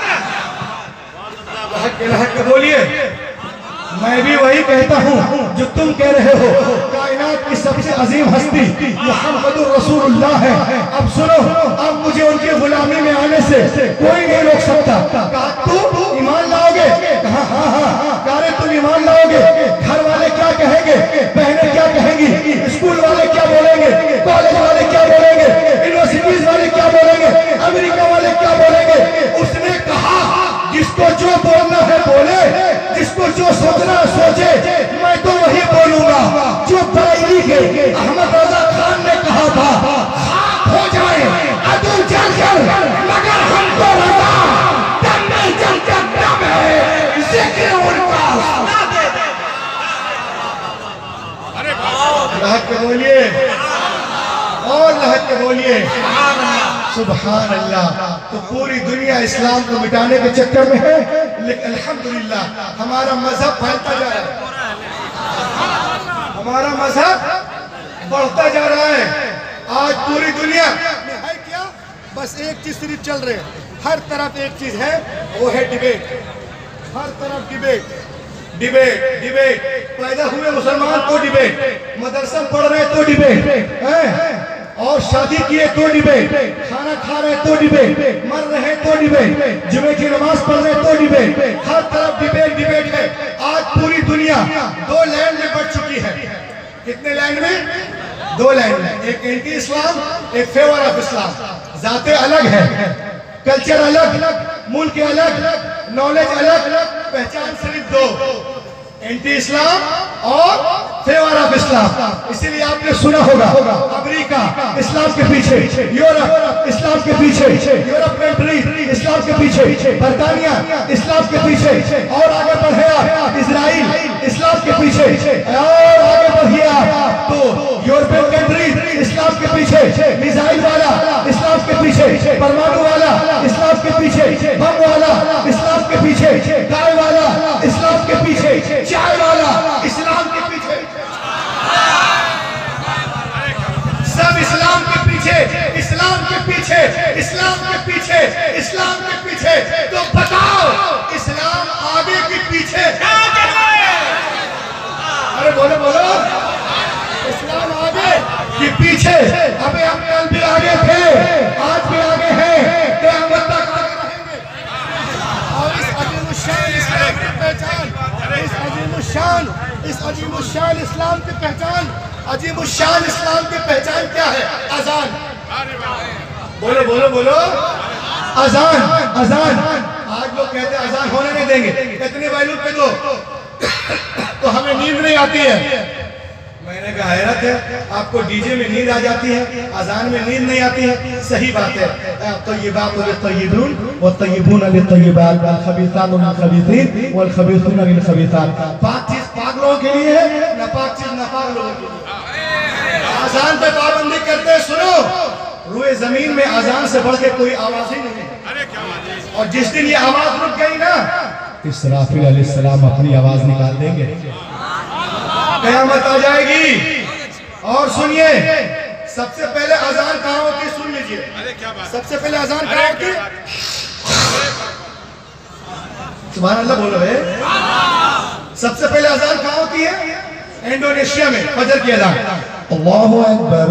लहक के बोलिए, मैं भी वही कहता हूँ जो तुम कह रहे हो। कायनात की सबसे अजीम हस्ती मुहम्मदुर रसूलुल्लाह है। अब सुनो, अब मुझे उनकी गुलामी में आने से कोई नहीं रोक सकता। कहा तुम ईमान लाओगे? कहा हाँ हाँ। कहा तुम ईमान लाओगे? घर वाले क्या कहेंगे, बहनें क्या कहेंगी, स्कूल वाले क्या बोलेंगे, कॉलेज वाले क्या बोलेंगे, यूनिवर्सिटीज वाले क्या बोलेंगे, अमेरिका वाले क्या बोलेंगे? उसने कहा जिसको जो बोलना है बोले, जिसको जो सोचना है सोचे, मैं तो वही बोलूंगा जो बरेली के अहमद रजा खान ने कहा था, खाक हो जाए अदू जलकर मगर हमको रजा, दम में जलकर दम है जिक्र उनका। लहक के बोलिए और लहक के बोलिए सुभान अल्लाह। तो पूरी दुनिया इस्लाम को मिटाने के चक्कर में है, लेकिन अल्हम्दुलिल्लाह हमारा मजहब फैलता जा रहा है, हमारा मजहब बढ़ता जा रहा है। आज पूरी दुनिया में है क्या, बस एक चीज सिर्फ चल रहे है, हर तरफ एक चीज है, वो है डिबेट। हर तरफ डिबेट डिबेट डिबेट। पैदा हुए मुसलमान तो डिबेट, मदरसा पढ़ रहे तो डिबेट, और शादी किए तो डिबेट, खाना खा रहे तो डिबेट, मर रहे तो डिबेट, जुमे की नमाज पढ़ रहे तो डिबेट। हर तरफ डिबेट डिबेट है। आज पूरी दुनिया दो लाइन में बढ़ चुकी है। कितने लाइन में? दो लाइन में, एक एंटी इस्लाम, एक फेवर ऑफ इस्लाम। जाते अलग है, कल्चर अलग, मुल्क अलग, नॉलेज अलग, पहचान सिर्फ दो, एंटी इस्लाम और फेवर ऑफ इस्लाम। इसीलिए आपने सुना होगा अमेरिका इस्लाम के पीछे, यूरोप इस्लाम के पीछे, यूरोप कंट्री इस्लाम के पीछे, बर्तानिया इस्लाम के पीछे, और आगे बढ़े आप इजराइल इस्लाम के पीछे, और आगे बढ़िए आप तो यूरोपियन कंट्री इस्लाम के पीछे, मिसाइल वाला इस्लाम के पीछे, परमाणु वाला इस्लाम के पीछे, बम वाला इस्लाम के पीछे, गाय वाला इस्लाम के पीछे, चाय वाला इस्लाम के पीछे, सब इस्लाम के पीछे, इस्लाम के पीछे, इस्लाम के पीछे, इस्लाम के पीछे। तो बताओ इस्लाम आगे के पीछे? अरे बोलो बोलो, इस्लाम आगे कि पीछे? अबे हम कल भी आगे थे, आज भी आगे हैं, क़यामत तक आगे रहेंगे। और इस अजीमुश्शान इस्लाम की पहचान, इस अजीमुश्शान इस अजीमुश्शान इस्लाम की पहचान, अजीमुश्शान इस्लाम की पहचान क्या है? अजान। बोलो बोलो बोलो, अजान अजान। आज लोग कहते हैं अजान होने नहीं देंगे, इतने वैल्यू पे दो तो हमें नींद नहीं आती है। मैंने कहा हैरत है, आपको डीजे में नींद आ जाती है, अजान में नींद नहीं आती है। सही बात है। तो ये बात लित्तय्यिबून व तय्यिबून लित्तय्यिबात वल खबीसातु लिल खबीसीन वल खबीसून लिल खबीसात। पाक चीज पाक लोगों के लिए है, नापाक चीज नापाक लोगों के लिए। अजान पे पाबंदी करते हैं। सुनो, रुए जमीन में अजान से बढ़ के कोई आवाज ही नहीं है। और जिस दिन ये आवाज रुक गई ना, इसराफिल अलैहिस्सलाम अपनी आवाज निकाल देंगे, क़यामत आ जाएगी। और सुनिए, सबसे पहले अजान कहाँ होती है? सुन लीजिए, सबसे पहले अजान कहाँ होती है? सुभान अल्लाह बोलो है। सबसे पहले अजान कहाँ होती है? इंडोनेशिया में फजर की अजान। अल्लाहु अकबर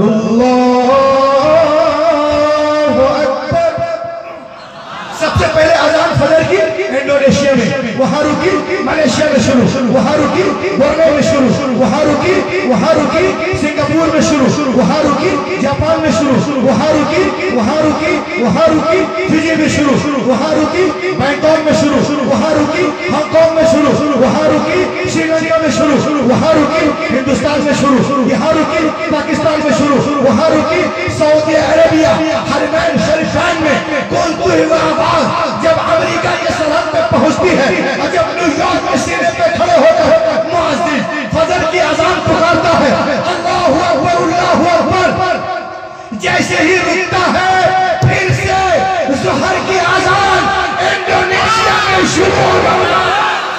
अल्लाहु अकबर। सबसे पहले अजान फजर की इंडोनेशिया में, वहां रुकी, मलेशिया में शुरू, वहां रुकी, बोर्ने में शुरू, वहां रुकी, वहां रुकी, सिंगापुर में शुरू, वहां रुकी, जापान में शुरू, वहां रुकी, वहां रुकी, वहां रुकी, फिजी में शुरू, वहां रुकी, बैंकॉक में शुरू, वहां रुकी, हांगकांग में शुरू, वहां रुकी, श्रीलंका में शुरू, वहां रुकी, हिंदुस्तान में शुरू, यहाँ रुकी, पाकिस्तान में शुरू, वहां रुकी, सऊदी अरेबिया हरमैन शरीफाइन में बोलते हुए आवाज जब अमेरिका के सरहद पे पहुंचती है और जब न्यूयॉर्क में सीने पे खड़े होकर मुअज्जिन फजर की अजान पुकारता है, अल्लाहु अकबर अल्लाहु अकबर, जैसे ही रुकता है फिर से ज़ोहर की अजान इंडोनेशिया में शुरू हो जाती है।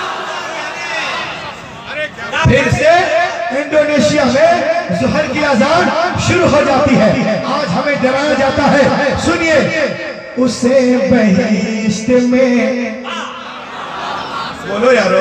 फिर से इंडोनेशिया में ज़ोहर की अजान शुरू हो जाती है। आज हमें डराया जाता है। सुनिए, उसे बहिश्त में, बोलो यारो,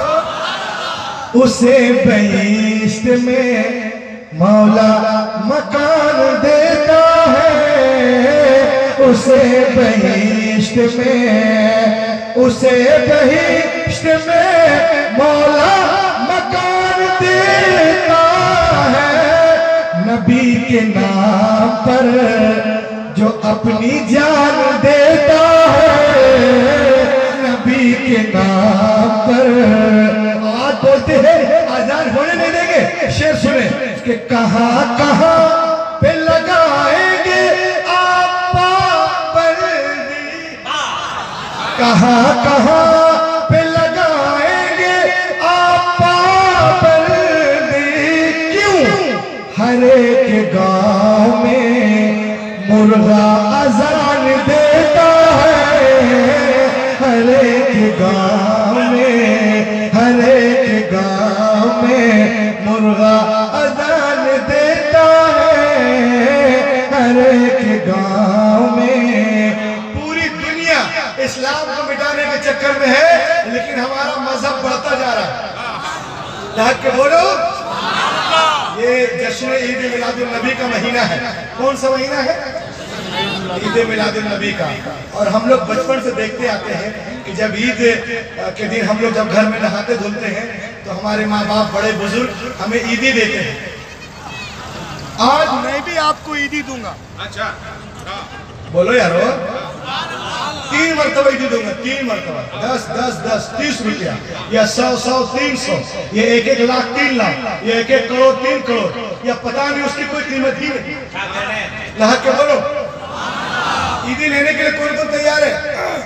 उसे बहिश्त में मौला मकान देता है, उसे बहिश्त में, उसे बहिश्त में मौला मकान देता है। नबी के नाम पर जो अपनी जान देता है, नबी के नाम पर। आज बोलते हैं अजान होने नहीं देंगे। शेर सुने कि कहां कहां पे लगाएंगे आप पाबंदी, कहां कहां पे लगाएंगे आप पाबंदी। क्यों? हर एक गांव में मुर्गा अजान देता है, हर एक गांव में, हर एक गांव में मुर्गा अजान देता है, हर एक गांव में। पूरी दुनिया इस्लाम को मिटाने के चक्कर में है, लेकिन हमारा मजहब बढ़ता जा रहा है। लाख के बोलो। ये जश्न ईद मिलादुन नबी का महीना है। कौन सा महीना है? ईद मिलादुन नबी का। और हम लोग बचपन से देखते आते हैं कि जब ईद के दिन हम लोग जब घर में नहाते धुलते हैं तो हमारे माँ बाप बड़े बुजुर्ग हमें ईदी देते हैं। आज मैं भी आपको ईदी दूंगा। अच्छा, बोलो यारो, तीन मरतबा ईदी दूंगा, तीन मरतबा, दस दस दस तीस रुपया, या सौ सौ तीन सौ, ये एक एक लाख तीन लाख, ये एक एक करोड़ तीन करोड़, या पता नहीं उसकी कोई कीमत ही नहीं। लाख के बोलो। ईदी लेने के लिए कौन कौन तैयार है?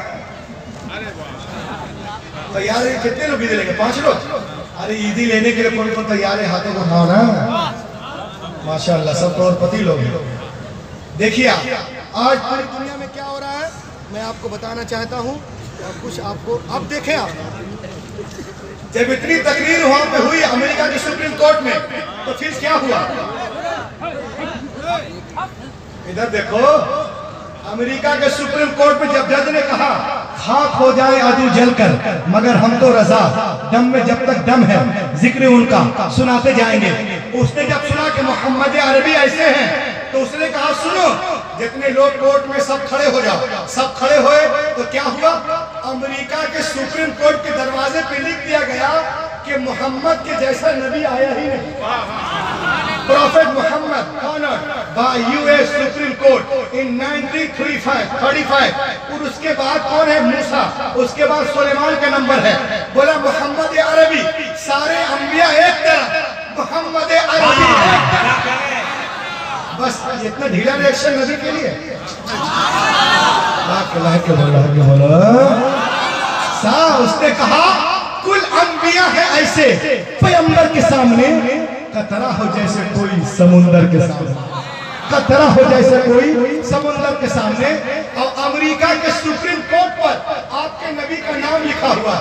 तैयार है? कितने लोग ईदी लेंगे? पांच लोग। अरे ईदी लेने के लिए कौन कौन तैयार है? हाथों को उठाओ ना। माशाल्लाह, सब करोड़पति लोग। देखिए आज पूरी दुनिया में मैं आपको बताना चाहता हूँ और कुछ आपको अब देखें आप जब इतनी तकरीर वहां पे हुई अमेरिका के सुप्रीम कोर्ट में तो फिर क्या हुआ? इधर देखो, अमेरिका के सुप्रीम कोर्ट में जब जज ने कहा खाक हो जाए आदू जलकर मगर हम तो रजा, दम में जब तक दम है जिक्र उनका सुनाते जाएंगे। उसने जब सुना कि मोहम्मद अरबी ऐसे हैं तो उसने कहा सुनो, जितने लोग कोर्ट में सब खड़े हो जाओ। सब खड़े हुए तो क्या हुआ? अमेरिका के सुप्रीम कोर्ट के दरवाजे पे लिख दिया गया कि मोहम्मद के जैसा नबी आया ही नहीं। Prophet Muhammad honored by U S Supreme Court in nineteen thirty five. और उसके बाद कौन है? मूसा। उसके बाद सुलेमान का नंबर है। बोला मोहम्मद अरबी, सारे अंबिया एक तरफ, मोहम्मद अरबी एक तरफ। बस इतना ढीला रिएक्शन नबी के लिए। के बोला के बोला सा उसने कहा कुल अंबिया है ऐसे, पैगंबर के सामने कतरा हो जैसे कोई समुंदर के सामने, कतरा हो जैसे कोई समुंदर के सामने। और अमेरिका के सुप्रीम कोर्ट पर आपके नबी का नाम लिखा हुआ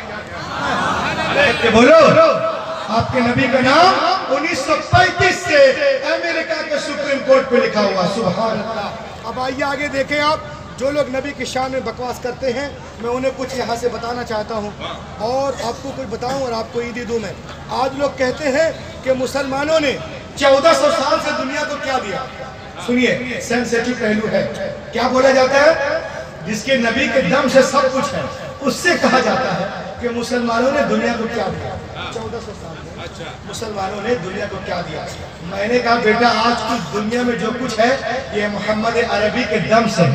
है। बोलो, आपके नबी का नाम उन्नीस सौ पैंतीस से अमेरिका के सुप्रीम कोर्ट पे लिखा हुआ। सुभान अल्लाह। अब आइए आगे देखें आप, जो लोग नबी की शान में बकवास करते हैं मैं उन्हें कुछ यहाँ से बताना चाहता हूँ और आपको कुछ बताऊँ और आपको ईदी दूँ मैं। आज लोग कहते हैं कि मुसलमानों ने चौदह सौ साल से दुनिया को क्या दिया। सुनिए, सेंसिटिव पहलू है। क्या बोला जाता है? जिसके नबी के दम से सब कुछ है उससे कहा जाता है कि मुसलमानों ने दुनिया को क्या दिया। चौदह सौ साल में मुसलमानों ने दुनिया को क्या दिया? मैंने कहा बेटा, आज की दुनिया में जो कुछ है ये मोहम्मद अरबी के दम से।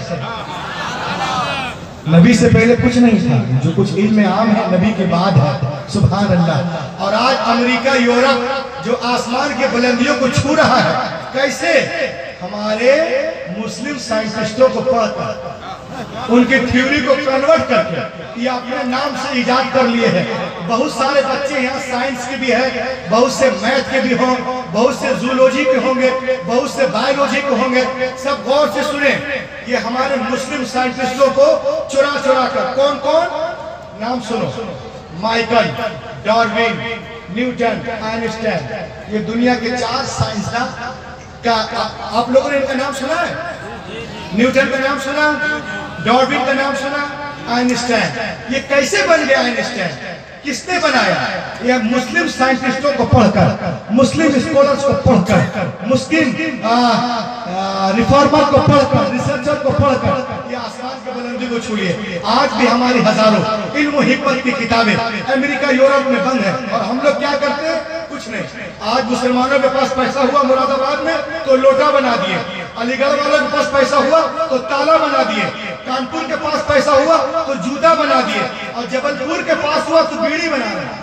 नबी से पहले कुछ नहीं था, जो कुछ इल्म आम है नबी के बाद है। सुभान अल्लाह। और आज अमेरिका, यूरोप जो आसमान के बुलंदियों को छू रहा है, कैसे? हमारे मुस्लिम साइंटिस्टों को पढ़कर, उनकी थ्योरी को कन्वर्ट करके ये अपने नाम से इजाद कर लिए हैं। बहुत सारे बच्चे यहाँ साइंस के भी है, बहुत से मैथ के भी हों, बहुत से जूलॉजी के होंगे, बहुत से बायोलॉजी के होंगे। सब गौर से सुने, ये हमारे मुस्लिम साइंटिस्टों को चुरा चुरा कर, कौन कौन नाम सुनो, माइकल, डार्विन, न्यूटन, आइंस्टाइन, ये दुनिया के चार साइंसदान का आ, आप लोगों ने इनका नाम सुना है? न्यूटन का नाम सुना, डार्विन का नाम सुना, आइंस्टाइन। ये कैसे बन गया आइंस्टाइन? किसने बनाया? यह मुस्लिम साइंटिस्टों को पढ़कर, मुस्लिम स्कॉलर्स को पढ़कर, मुस्लिम रिफॉर्मर को पढ़कर, रिसर्चर को पढ़कर ये आसमान के बुलंदी को छू लिए। आज भी हमारी हजारों इल्म हिकमत की किताबें अमेरिका, यूरोप में बंद है और हम लोग क्या करते हैं? कुछ नहीं। आज मुसलमानों के पास पैसा हुआ मुरादाबाद में तो लोटा बना दिए, अलीगढ़ वालों के पास पैसा हुआ तो ताला बना दिए, कानपुर के पास पैसा हुआ तो जूता बना दिए, और जबलपुर के पास हुआ तो बीड़ी बना रहे।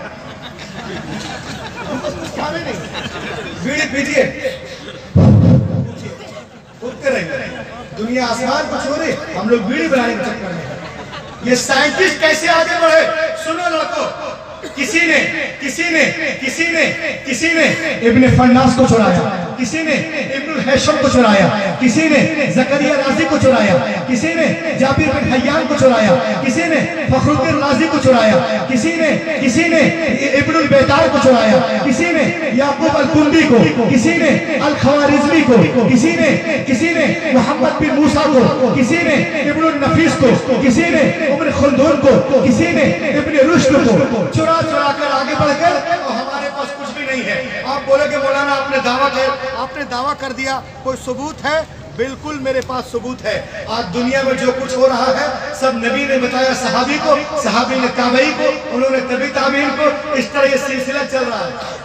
बीड़ी पीजिए, उठते रहिए। दुनिया आसमान को छोड़े, हम लोग बीड़ी बनाने के चक्कर में। ये साइंटिस्ट कैसे आगे बढ़े? सुनो लड़कों, किसी ने किसी ने किसी ने किसी ने इब्ने फन्नास को चुराया, किसी ने इब्नुल हैशम को चुराया, किसी ने ज़करिया राज़ी को चुराया, किसी ने जाबिर बिन हय्यान को चुराया, किसी ने फखरुद्दीन राज़ी को चुराया, किसी ने किसी ने इब्नुल बैतार को चुराया, किसी ने याकूब अल-कुंदी को, किसी ने अल-खवारिज़मी को, किसी ने किसी ने मोहम्मद बिन मूसा को, किसी ने इब्नुल नफीस को, किसी ने इब्न खुल्दून को, किसी ने इब्न रुश्द को चुरा चुरा कर आगे बढ़कर, और हमारे पास कुछ भी नहीं है। आप बोले कि मौलाना आपने दावा कर आपने दावा कर दिया, कोई सबूत है? बिल्कुल मेरे पास सबूत है। आज दुनिया में जो कुछ हो रहा है सब नबी ने बताया सहाबी को, सहाबी ने ताबई को, उन्होंने तबी ताबीन को, इस तरह ये सिलसिला चल रहा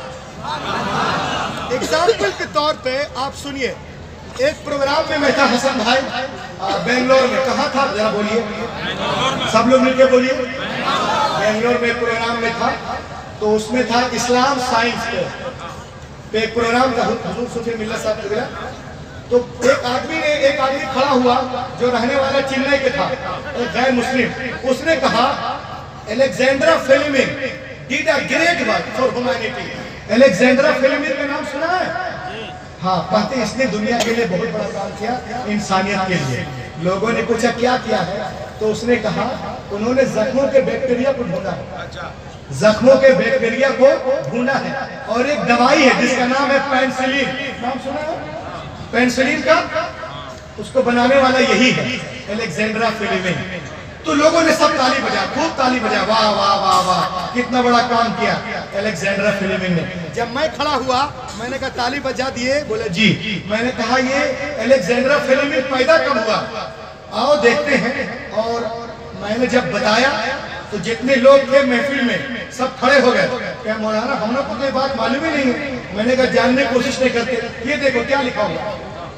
है। एग्जाम्पल के तौर पे आप सुनिए, एक प्रोग्राम में मैं था, हसन भाई बेंगलोर में। कहा था जरा बोलिए, सब लोग मिलकर बोलिए। बेंगलोर में एक प्रोग्राम में था, तो उसमें था इस्लाम साइंस पे एक प्रोग्राम था, हुजूर सुफी मिल्लत साहब का। तो एक आदमी ने एक आदमी खड़ा हुआ जो रहने वाला चेन्नई के था, एक गैर मुस्लिम। उसने कहा Alexandra Fleming did a great work for humanity. Alexandra Fleming का नाम सुना है? हाँ, कहते इसने दुनिया के लिए बहुत बड़ा काम किया, इंसानियत के लिए। लोगों ने पूछा क्या किया है? तो उसने कहा, उन्होंने जख्मों के बैक्टीरिया को ढूंढा है, जख्मों के बैक्टीरिया को ढूंढा है, और एक दवाई है जिसका नाम है पेनिसिलिन। नाम सुना है पेनिसिलिन का? उसको बनाने वाला यही है, अलेक्जेंड्रा फ्लेमिंग। तो लोगों ने सब ताली बजाया, खूब ताली बजाया, वाह वाह वाह वाह, कितना बड़ा काम किया अलेक्जेंड्रा फ्लेमिंग ने। जब मैं खड़ा हुआ, मैंने कहा ताली बजा दिए, बोले जी। मैंने कहा ये अलेक्जेंड्रा फ्लेमिंग पैदा कब हुआ, आओ देखते हैं। और मैंने जब बताया तो जितने लोग थे महफिल में सब खड़े हो गए। क्या मौलाना, हम लोग को कोई बात मालूम ही नहीं है। मैंने कहा जानने की कोशिश नहीं करते। ये देखो क्या लिखा हुआ,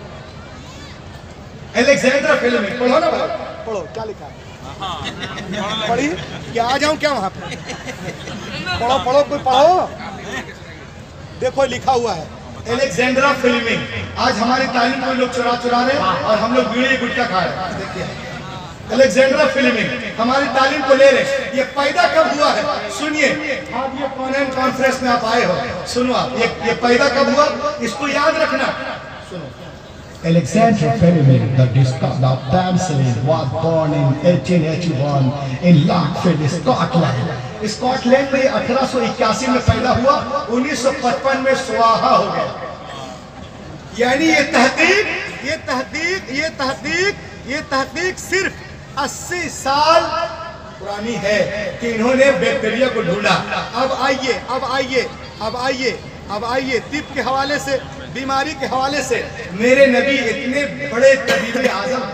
अलेक्जेंड्रा फ्लेमिंग। पढ़ो ना, पढ़ो क्या लिखा है, पढ़िए। क्या आ जाऊं क्या वहां पे? पढ़ो पढ़ो, कोई पढ़ो। देखो लिखा हुआ है अलेक्जेंड्रा फ्लेमिंग। आज हमारी तालीम को लोग चुरा चुरा रहे हैं और हम लोग बीड़ी गुटखा खा रहे हैं। देखिए अलेक्जेंड्रा फ्लेमिंग हमारी तालीम को ले रहे। ये पैदा कब हुआ है सुनिए। आज ये कॉन्फ्रेंस में आप आए हो, सुनो आप, ये ये पैदा कब हुआ, इसको याद रखना। सुनो, Alexander Fleming, the discoverer of penicillin, was born in eighteen eighty-one in Larkfield, Scotland. Scotland में अठारह सौ इक्यासी में पैदा हुआ, उन्नीस सौ पचपन में स्वाहा हो गया। यानी ये तहकीक ये तहकीक ये तहकीक ये तहकीक सिर्फ अस्सी साल पुरानी है कि इन्होंने बैक्टीरिया को ढूंढा। अब आइए अब आइए अब आइए अब आइए तिब के हवाले से, बीमारी के हवाले से मेरे नबी इतने बड़े तबीब आजम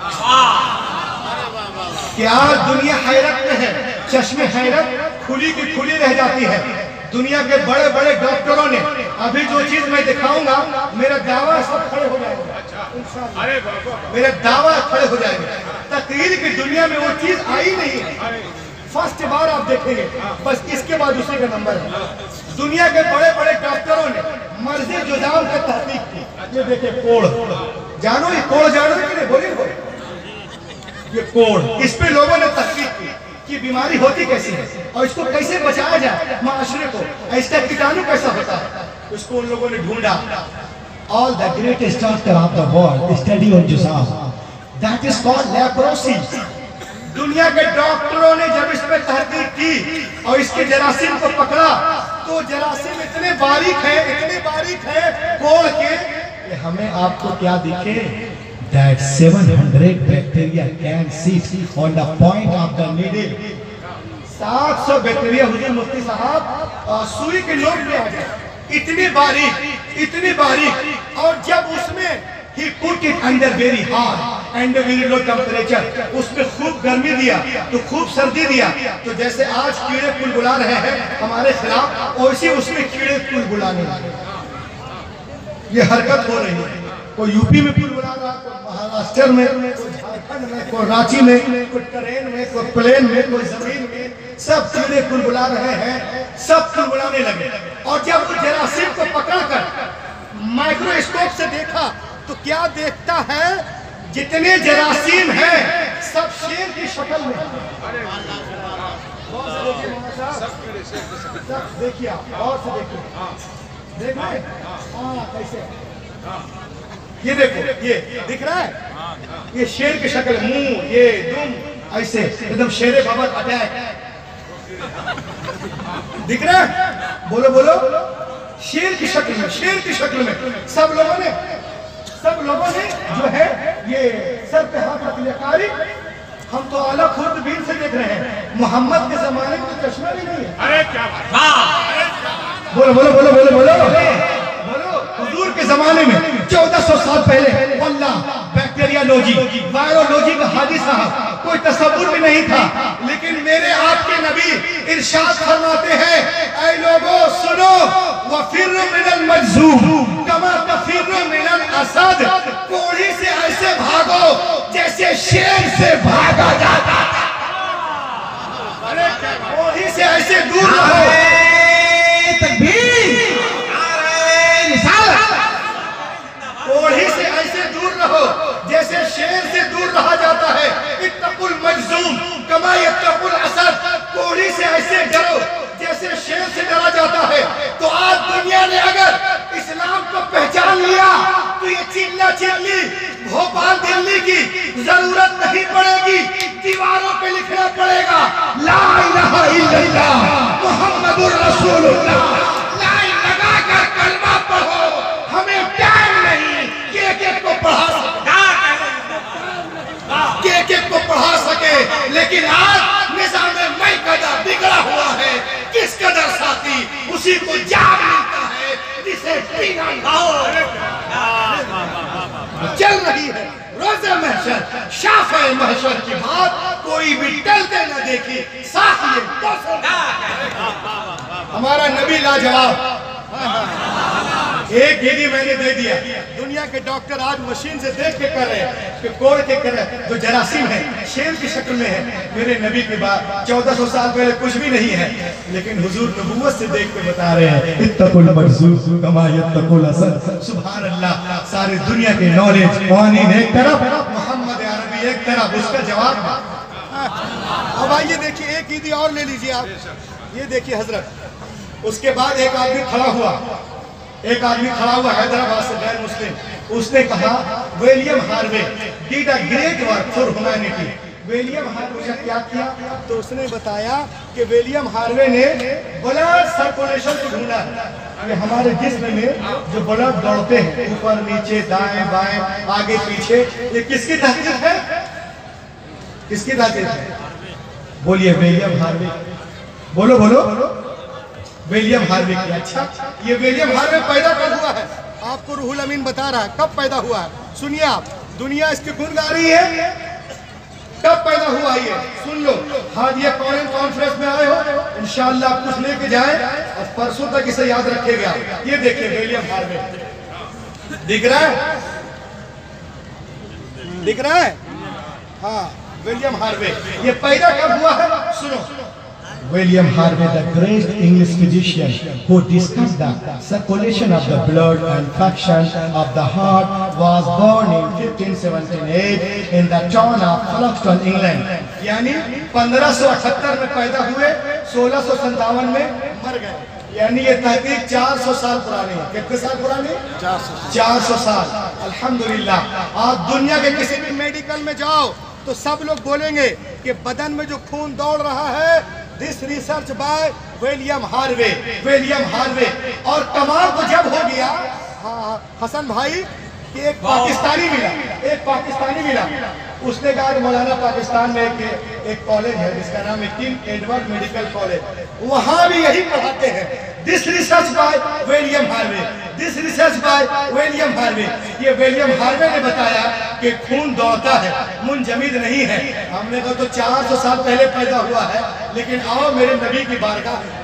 क्या दुनिया हैरत में है। चश्मे हैरत खुली की खुली रह जाती है। दुनिया के बड़े बड़े डॉक्टरों ने, अभी जो चीज मैं दिखाऊंगा, मेरा दावा सब खड़े हो जाएंगे, मेरे दावा खड़े हो जाएंगे। तकरीर की दुनिया में वो चीज आई नहीं है, फर्स्ट बार आप देखेंगे, बस इसके बाद उसी का नंबर है। दुनिया के बड़े बड़े डॉक्टरों ने मर्जी जुजाम का तहकीक की। ये देखिए कोड़, जानो ये कोड़ जानो कि नहीं, बोलिए ये कोड़, इस पे लोगों ने तहकीक की कि बीमारी होती कैसी है और इसको कैसे बचाया जाए माशरे को, इसका कीटाणु कैसा होता है, उसको उन लोगों ने ढूंढा। All the greatest doctor of the world study on Juzam. That is called leprosy. दुनिया के डॉक्टरों ने जब इस पे तहकीक की और इसके जरासीम को पकड़ा, तो जरासीम इतने बारीक है, इतने बारीक है कोड़ के, हमें आपको क्या दिखे? That seven hundred bacteria can sit on the point of the needle. सात सौ बैक्टीरिया हुजूर मुफ्ती साहब सुई के नोक में आ गए, इतनी बारीक इतनी बारीक। और जब उसमें he put it under very hard and very low temperature, उसमें खूब गर्मी दिया तो खूब सर्दी दिया, तो जैसे आज कीड़े बुलबुला रहे हैं हमारे खिलाफ, वैसे उसमें कीड़े बुलबुलाने लगे। ये हरकत हो रही है, कोई यूपी में बुलबुला रहा, कोई महाराष्ट्र में, कोई झारखंड में, कोई रांची में, कोई ट्रेन में, कोई प्लेन में, कोई जमीन में, सब कीड़े बुलबुला रहे हैं, सब बुलबुलाने लगे। और जब वो जरासीम को पकड़कर माइक्रोस्कोप से देखा तो क्या देखता है, जितने जरासीम हैं सब शेर की शक्ल में। देखिए और से देखिए, देख रहे हैं कैसे, ये देखो ये दिख रहा है, ये शेर की शक्ल, मुंह, ये दुम ऐसे एकदम शेरे बाबा अटैक दिख रहा है। बोलो बोलो, शेर की शक्ल में, शेर की शक्ल में सब लोगों ने सब लोगों ने जो है ये सर पे हाथ रख लिया। कारी हम तो आला खुर्दबीन से देख रहे हैं, मोहम्मद के जमाने में तो चश्मा भी नहीं है। अरे क्या बात, बोलो बोलो बोलो बोलो बोलो बोलो। हुजूर के जमाने में चौदह सौ साल पहले वल्लाह बैक्टीरियोलॉजी वायरोलॉजी का हादिसा कोई तस्वुर भी नहीं था, लेकिन मेरे आपके नबी इरशाद फरमाते हैं, ऐ लोगों सुनो, वफिर्रु मिनल मजजूम कमा तफिर्रु मिनल असद, कोढ़ी से ऐसे भागो जैसे शेर से भागा जाता था। अरे कोढ़ी से ऐसे दूर रहो, कोढ़ी से ऐसे दूर रहो जैसे शेर से दूर रहा जाता है। इत्तकुल मजजूम कमा यत्तकुल असद, कोढ़ी से ऐसे डरो जैसे शेर से डरा जाता है। तो आज दुनिया ने अगर इस्लाम को पहचान लिया तो ये चिल्ला चिल्ली भोपाल दिल्ली की जरूरत नहीं पड़ेगी, दीवारों पे लिखना पड़ेगा ला इलाहा इल्लल्लाह मुहम्मदुर रसूलुल्लाह। लाइन लगाकर कलमा पढ़ो, हमें टाइम नहीं कि एक एक को पढ़ा सके, एक एक को पढ़ा सके। लेकिन आज निजाम मई कदर बिगड़ा हुआ है, किस कदर साथी उसी को जाग मिलता है जिसे पीना चल रही है रोज़े महशर, शाफ़े महशर की बात कोई भी टलते न देखी साथी। हमारा नबी लाजवाब, एक गिरी मैंने दे दिया। दुनिया के डॉक्टर आज मशीन से देख के कर रहे हैं कि कोड़ के कर रहे हैं, जो जरासीम है शेर की शक्ल में है। मेरे नबी के बाद चौदह सौ साल पहले कुछ भी नहीं है, लेकिन हुजूर नबूवत से देख के बता रहे हैं इत्तकुल मजूज कमा यत्तकुल असद। सुभान अल्लाह, सारी दुनिया के नॉलेज कवानीन एक तरफ, मोहम्मद अरबी एक तरफ, उसका जवाब। अब आइए देखिए, एक ईदी और ले लीजिए आप, ये देखिए हजरत। उसके बाद एक आदमी खड़ा हुआ, एक आदमी खड़ा हुआ हैदराबाद से, गैर मुस्लिम। उसने कहा William Harvey did a great work for humanity. William Harvey ने क्या किया? तो उसने बताया कि विलियम हार्वे ने ब्लड सर्कुलेशन को ढूंढा कि हमारे जिस्म में जो ब्लड दौड़ते हैं ऊपर नीचे दाएं बाएं आगे पीछे, ये किसकी तहकीक है? किसकी तहकीक है? बोलिए विलियम हार्वे, बोलो बोलो विलियम हार्वे की। अच्छा, ये विलियम हार्वे पैदा कब हुआ है? आपको रूहुल अमीन बता रहा है कब पैदा हुआ है। सुनिए आप, दुनिया इसकी गुण गा रही है, कब पैदा हुआ ये सुन लो। हाँ, ये कौन कॉन्फ्रेंस में आए हो, इंशाअल्लाह आप कुछ लेके जाए और परसों तक इसे याद रखेगा। ये देखिए विलियम हार्वे, दिख रहा है? दिख रहा है? हाँ, विलियम हार्वे। ये पैदा कब हुआ है? सुनो। William Harvey, the great English physician who discussed the circulation of the blood and function of the heart, was born in fifteen seventy-eight in the town of Folkestone, England. यानी पंद्रह सौ अठहत्तर में पैदा हुए, सोलह सौ संतावन में मर गए। यानी ये तहकीक चार सौ साल पुरानी है। कितने साल पुरानी? चार सौ साल। अल्हम्दुलिल्लाह, आज दुनिया के किसी भी मेडिकल में जाओ तो सब लोग बोलेंगे कि बदन में जो खून दौड़ रहा है, this research by William Harvey, William Harvey. और कमाल तो जब हो गया, हाँ हसन भाई, कि एक पाकिस्तानी मिला, एक पाकिस्तानी मिला। उसने कहा मौलाना पाकिस्तान में एक एक कॉलेज है जिसका नाम है किंग एडवर्ड मेडिकल कॉलेज, वहाँ भी यही पढ़ाते हैं। This research by William Harvey, this research by William Harvey. ये विलियम हार्वे ने बताया कि खून दौड़ता है, मुंजमिद नहीं है। हमने कहा तो चार सौ साल पहले पैदा हुआ है, लेकिन आओ मेरे नबी की बारगाह में,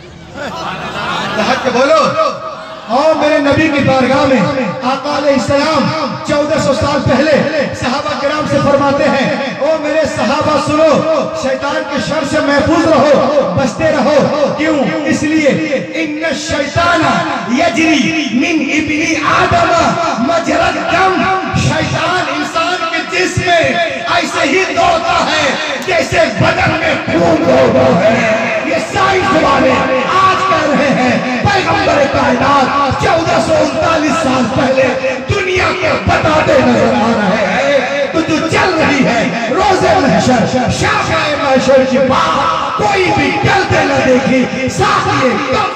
बोलो और मेरे नबी की बारगाह में आका अलैहिस्सलाम चौदह सौ साल पहले सहाबा किराम से फरमाते हैं, ओ मेरे सहाबा सुनो, शैतान के शर से महफूज रहो, बचते रहो। क्यों? इसलिए इन्न शैताना यजरी मिन इब्नी आदम मजरद दम। शैतान इंसान के जिस्म में ऐसे ही दौड़ता है जैसे बदन में खून दौड़ता है। ये साइंस वाले आज कह रहे हैं, पैगंबर कायनात चौदह सौ उनतालीस साल पहले दुनिया को बताते नजर आ रहे हैं। तो जो चल रही है रोज़े महशर, शाफ़े महशर की बात कोई भी टलते न देखी साथी।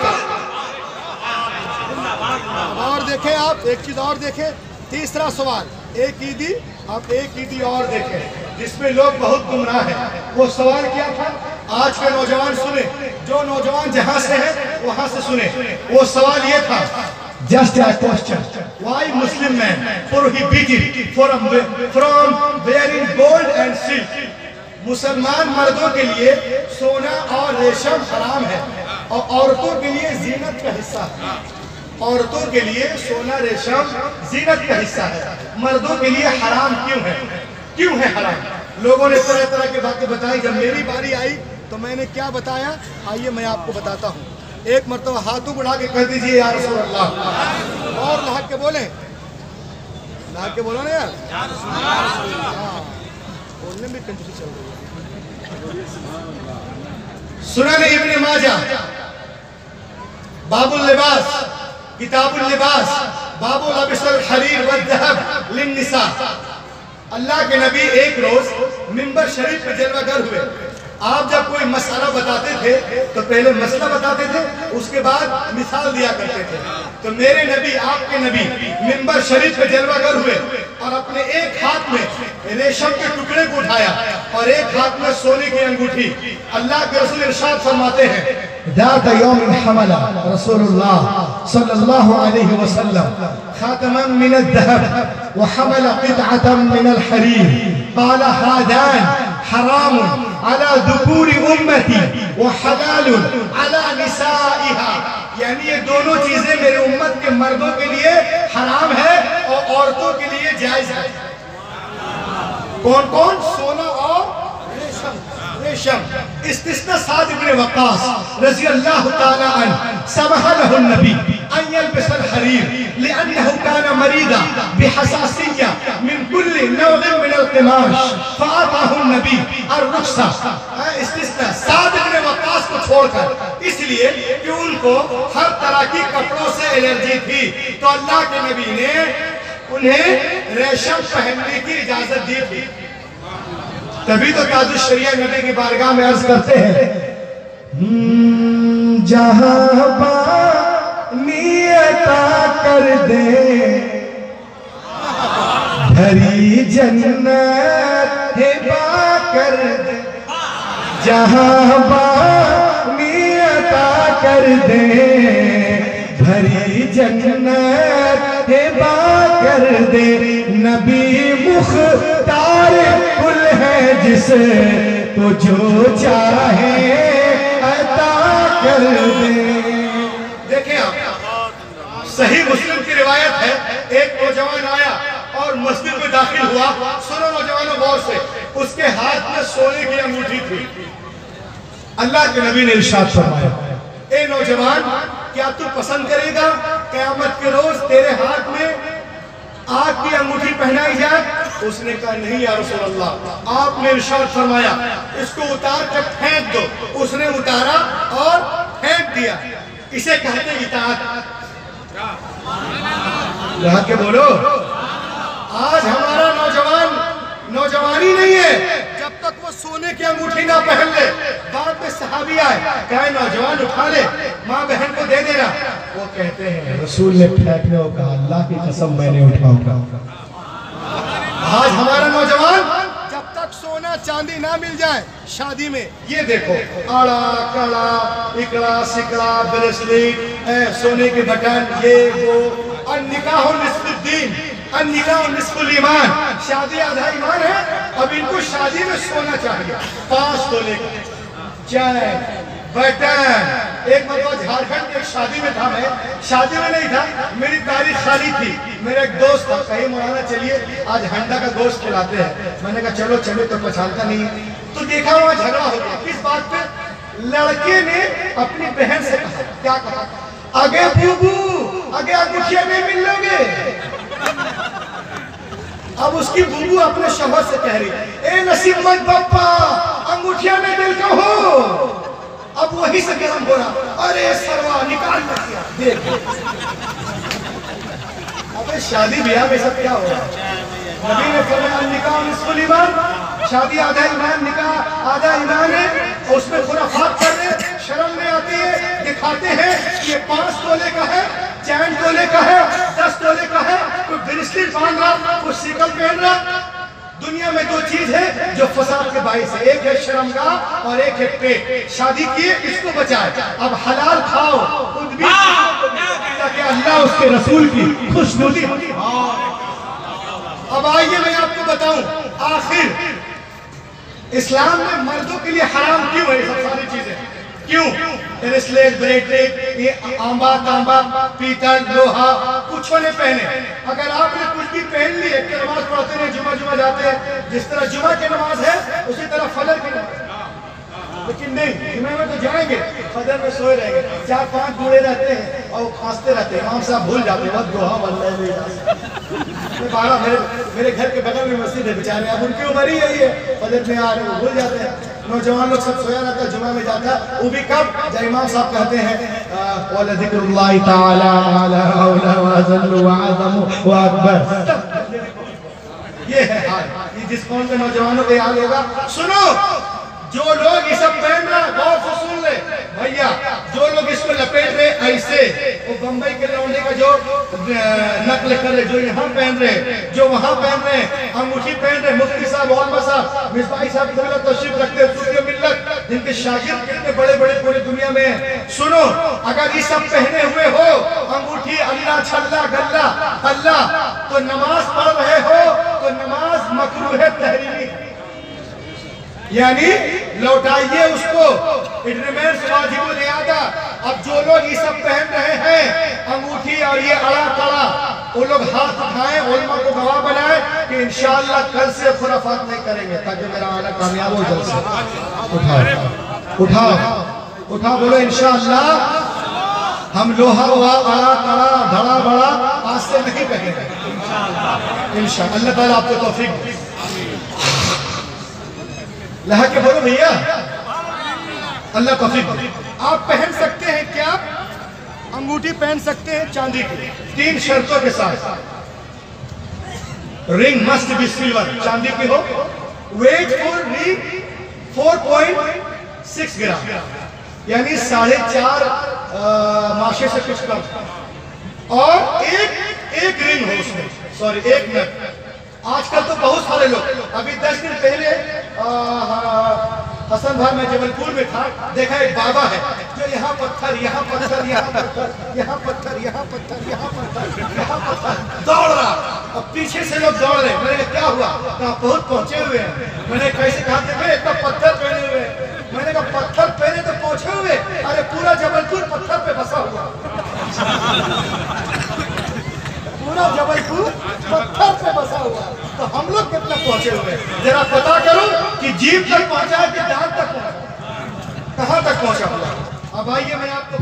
और देखें आप, एक चीज और देखें, तीसरा सवाल, एक ईदी, आप एक ईदी और देखें जिसमें लोग बहुत गुमराह हैं। वो सवाल क्या था? आज के नौजवान सुने, जो नौजवान जहां से है वहां से सुने। वो सवाल ये था, Just a question. why Muslim men prohibited from from wearing gold and silk? मुसलमान मर्दों के लिए सोना और रेशम हराम है और औरतों के लिए जीनत का हिस्सा है। औरतों के लिए सोना रेशम जीनत का हिस्सा है, मर्दों के लिए हराम क्यों है? क्यों है हराम? लोगों ने तरह तरह की बातें बताई। जब मेरी बारी आई तो मैंने क्या बताया, आइए मैं आपको बताता हूँ। एक मर्तबा हाथों बढ़ा के कह दीजिए या रसूल अल्लाह, और लहक के बोले, लहक के बोलो ना यार, हाँ, बोलने में कंजूसी चल रही है। सुनन इब्न माजा, बाबुल लिबास, किताबुल लिबास, बाबू लबिसल हरीर व ज़हब लिन्निसा। अल्लाह के नबी एक रोज मिंबर शरीफ पे जलवागर हुए। आप जब कोई मसला बताते थे तो पहले मसला बताते थे, उसके बाद मिसाल दिया करते थे। तो मेरे नबी, आपके नबी मिंबर शरीफ पे जलवागर हुए और अपने एक हाथ में रेशम के टुकड़े को उठाया और एक हाथ में सोने की अंगूठी। अल्लाह के रसूल इरशाद फरमाते हैं, ذات يوم حمل رسول الله صلى الله عليه وسلم खातमन मिन अज़्ज़हब وحمل قطعة من الحرير قال هذان حرام على ذكور उम्मती وحلال على निसाइहा। यानी ये दोनों चीजें मेरे उम्मत के मर्दों के लिए हराम है और औरतों के लिए जायज है। कौन कौन? सोना और रेशम। रेशम इस्तिस्ना साद इब्न वक्कास रज़ी अल्लाह तआला अन्हु समह लहु नबी अन यल्बसल हरीर लिअन्नहु काना मरीदा बिहसासिय्या मिन कुल्ली नौ'इन मिन अल-क़िमाश फ़अताहु नबी अर-रुख़्सा। इस्तिस्ना साद इब्न वक्कास को छोड़कर, इसलिए कि उनको हर तरह की कपड़ों से एलर्जी थी, तो अल्लाह के नबी ने उन्हें रेशम पहनने की इजाजत दी थी। तभी तो काज़ी शरिया नबी की बारगाह में अर्ज करते हैं, जहाँ नियता कर दे भरी जन्नत हिबा कर दे, जहाँ नियता कर दे भरी जन्नत हिबा कर दे। नबी मुख्तार कुल है जिसे तो जो चाहे अता कर दे। देखें आप, सही मुस्लिम की रिवायत है, एक नौजवान आया और मस्जिद में दाखिल हुआ। सुनो नौजवानों गौर से, उसके हाथ में सोने की अंगूठी थी। अल्लाह के नबी ने इरशाद फरमाया, ए नौजवान, क्या तू पसंद करेगा क़यामत के रोज तेरे हाथ में आग की अंगूठी पहनाई जाए? उसने कहा, नहीं या रसूल अल्लाह। आपने इरशाद फरमाया, इसको उतार कर फेंक दो। उसने उतारा और फेंक दिया। इसे कहते इताअत। यहाँ के बोलो, आज हमारा नौजवान नौजवानी नहीं है जब तक वो सोने की अंगूठी ना पहन ले। बाद में सहाबी आए, कहे नौजवान उठा ले, माँ बहन को दे देना। वो कहते हैं, रसूल ने फेंकने को कहा, अल्लाह की कसम मैंने उठाऊंगा। आज हमारा नौजवान जब तक सोना चांदी ना मिल जाए शादी में, ये देखो आड़ा कड़ा इकड़ा सिकड़ा ब्रेसलेट, सोने के बटन, ये वो। और निकाह निस्फुद्दीन, और निकाह निस्फुल ईमान। शादी आधा ईमान है। अब इनको शादी में सोना चाहिए। पांच तोले चैन बटन। एक मतलब झारखंड एक शादी में था, मैं शादी में नहीं था, मेरी तारीख खाली थी। मेरा एक दोस्त था, कहीं मौलाना चलिए आज हंडा का गोश्त खिलाते हैं। मैंने कहा चलो चलो, तो पहचानता नहीं। तो देखा वहाँ झगड़ा हो गया। किस बात पे? लड़के ने अपनी बहन से कहा, क्या कहा? आगे बूबू, आगे अंगूठिया नहीं मिल लोगे। अब उसकी बूबू अपने शौहर से कह रही, ए नसीबमंद पप्पा, अंगूठिया नहीं मिल के हो। अब वही से गर्म हो रहा, अरे सरवा निकाल दिया। देख, अबे शादी ब्याह में सब क्या हो रहा है? नबी ने फरमाया, निकाह निस्फुल ईमान, शादी आधा ईमान, निकाह आधा ईमान है। उसमें खुराफात कर रहे, शर्म नहीं आती है। दिखाते हैं ये पांच तोले का है, चैन तोले का है, दस तोले का है, कोई ब्रेसलेट बांध रहा, कोई सिकल पहन रहा। दुनिया में दो चीज है जो फसाद के बाइस है, एक है शर्मगाह और एक है पेट। शादी किए, इसको बचाए। अब हलाल खाओ, खुद भी ताकि अल्लाह उसके रसूल की खुशनुदी। अब आइए मैं आपको बताऊं, आखिर इस्लाम में मर्दों के लिए हराम क्यों है सब सारी चीजें? क्यों? ब्रेसलेट, ब्रेसलेट, ये आंबा तांबा पीतल लोहा कुछ ने पहने। अगर आपने कुछ भी पहन ली, एक नमाज पढ़ते हैं, जुमा जुमा जाते हैं, जिस तरह जुमा की नमाज है उसी तरह फजर की नमाज। लेकिन नहीं, जुमे में तो जाएंगे, फजर में सोए रहेंगे। चार पांच बूढ़े रहते हैं और खांसते रहते हैं, इमाम साहब भूल जाते हैं, दोहा बारह। मेरे मेरे घर के बगल में मस्जिद है, बेचारे अब उनकी उम्र ही यही है, फजर में आ रहे भूल जाते हैं। नौजवान लोग सब सोया रहता, जुमा में जाता, वो भी कब जब इमाम साहब कहते हैं वला ज़िक्रुल्लाहि ताला अला औला व अज़ल्लु व अज़मु व अकबर। ये है हाल, ये जिस कौन के नौजवानों के हाल होगा। सुनो, जो लोग ये सब पहन रहे, गौर से सुन ले भैया, जो लोग इसको लपेट रहे ऐसे, वो बम्बई के लौंडे का जो नकल कर रहे, जो यहाँ पहन रहे, जो वहाँ पहन रहे, अंगूठी पहन रहे, मुफ्ती साहब, मौलवी साहब, मिसबाही साहब तशरीफ रखते हैं, सूफी मिल्लत, जिनके शागिर्द कितने बड़े बड़े पूरी दुनिया में हैं। सुनो, अगर ये सब पहने हुए हो, अंगूठी अल्लाह छल्ला गल्ला अल्लाह, तो नमाज पढ़ रहे हो तो नमाज मकरूह तहरीमी, यानी लौटाइए उसको, इट रिमेन्स वाजिबुल इआदा। अब जो लोग ये सब पहन रहे हैं अंगूठी और ये अड़ा कड़ा, वो लोग हाथ उठाएं, उलमा को गवाह बनाए कि इंशाअल्लाह कल से खुराफात नहीं करेंगे, ताकि मेरा आना कामयाब हो जल्द से। उठाओ उठाओ उठा, बोलो इंशाअल्लाह हम लोहा हुआ अड़ा कड़ा धड़ा बड़ा आज से नहीं पहनेंगे इंशाअल्लाह। अल्लाह ताला आपको तौफीक दे। लहा के बोलो भैया, अल्लाह तौफीक दे। आप पहन सकते हैं क्या? अंगूठी पहन सकते हैं चांदी की, तीन शर्तों के साथ। रिंग मस्ट बी सिल्वर, चांदी की हो, weight for ring four point six gram, यानी साढ़े चार माशे से कुछ कम, और एक एक रिंग हो उसमें, सॉरी एक नट। आजकल तो बहुत सारे लोग, अभी दस दिन पहले हसन भाई मैं जबलपुर में था, देखा एक बाबा है जो यहाँ पत्थर यहाँ पत्थर यहाँ पत्थर यहाँ पत्थर यहाँ पत्थर यहाँ पत्थर यहाँ पत्थर दौड़ रहा, अब पीछे से लोग दौड़ रहे। मैंने क्या हुआ? कहा बहुत पहुंचे हुए हैं। मैंने कैसे कहा थे इतना पत्थर पहने हुए? मैंने कहा पत्थर पहने तो पहुंचे हुए, अरे पूरा जबलपुर पत्थर पे बसा हुआ, पूरा जबलपुर पत्थर पे बसा हुआ, तो हम लोग कितना पहुंचे हुए? जरा पता करो कि जीप तक पहुंचा है कि जान तक पहुंचा, कहां तक पहुंचा हुआ। अब आइए मैं आपको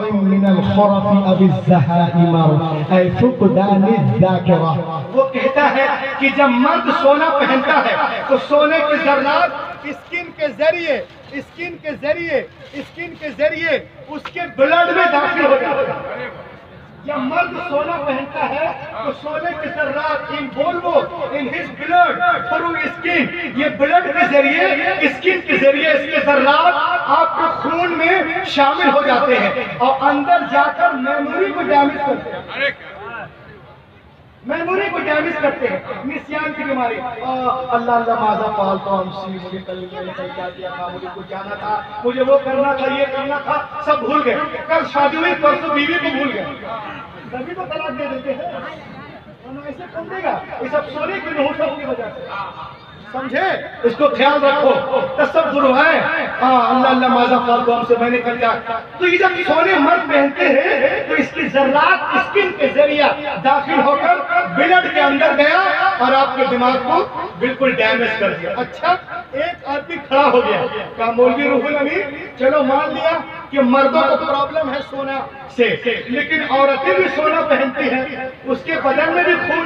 वो कहता है कि जब मर्द सोना पहनता है तो सोने के जर्रात स्किन के जरिए स्किन के जरिए स्किन के जरिए उसके ब्लड में दाखिल हो जाता है। जब मर्द सोना पहनता है तो सोने के जर्रात involve in his blood through skin, ये ब्लड के जरिए स्किन के जरिए इसके जर्रात आपके खून में शामिल हो जाते हैं और अंदर जाकर मेमोरी को डैमेज करते हैं, मेमोरी को डैमेज करते हैं। निस्यान की बीमारी, अल्लाह अल्लाह माजा पालता हूँ, मुझे कल मैंने कल क्या किया था, मुझे कुछ जाना था, मुझे वो करना था, ये करना था, सब भूल गए। कल शादी हुई, परसों बीवी को भूल गए, तभी तो तलाक दे देते हैं। ऐसे कौन देगा? ये सब सोने की नहुसत की वजह से, समझे? इसको ख्याल रखो। तसब्बुर है, हाँ अल्लाह अल्लाह माजा फालतू हमसे मैंने कर दिया। तो ये जब सोने मर्द पहनते हैं तो इसकी जर्रात स्किन के जरिए दाखिल होकर ब्लड के अंदर गया और आपके दिमाग को बिल्कुल डैमेज कर दिया। अच्छा, एक आदमी खड़ा हो गया, कहा मौलवी रूहुल अमीन, चलो मान लिया कि मर्दों को प्रॉब्लम है सोना से, लेकिन औरतें भी सोना पहनती हैं, उसके बदन में भी खून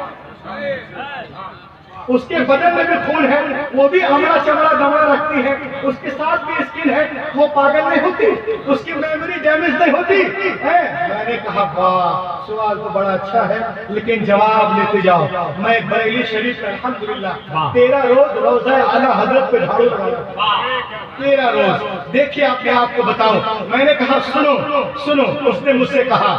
है, उसके बदन में भी खून है, वो भी अमरा चमड़ा दमड़ा रखती है, उसके साथ भी स्किन है, वो पागल नहीं होती, उसकी मेमोरी डैमेज नहीं होती है। मैंने कहा वाह, सवाल तो बड़ा अच्छा है, लेकिन जवाब लेते जाओ। मैं बरेली शरीफ में अल्हम्दुलिल्लाह तेरह रोज रोज़ा आला हजरत पे झाड़ू लगाया, तेरह रोज। देखिए अपने आप को बताओ। मैंने कहा सुनो सुनो, उसने मुझसे कहा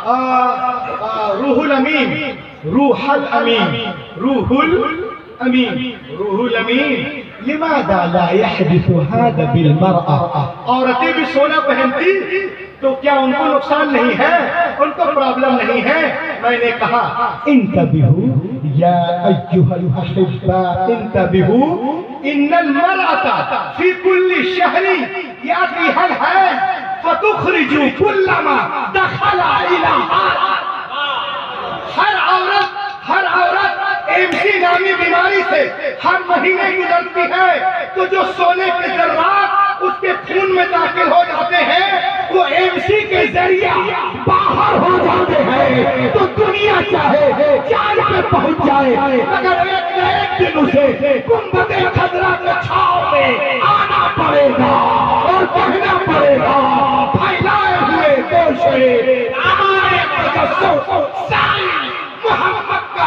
रूहुल अमीन, रूहल अमीन, रूहुल अमीन, रूहुल अमीन, लिमादा ला यहदिसु हादा बिल मरअा। औरतें भी सोना पहनती तो क्या उनको नुकसान नहीं है? उनको प्रॉब्लम नहीं है? मैंने कहा इंतबिहु या अय्युहल अहिब्बा, इंतबिहु इन्नल मरअता फी कुल्ली शहरी यातिहल हैज फतुखरिजु कुल्लमा दखला इलाहा। हर औरत हर औरत एमसी नामी बीमारी से हर महीने गुजरती है, तो जो सोने के जर्रात उसके खून में दाखिल हो जाते हैं वो एमसी के जरिए बाहर हो जाते हैं, तो दुनिया चाहे जान पे पहुंच जाए जाए, मगर एक न एक दिन उसे गुंबदे खजरा के छाव में आना पड़ेगा और कहना पड़ेगा, फैलाए हुए गोशे हमारे तजस्सुस साईं मोहम्मद का।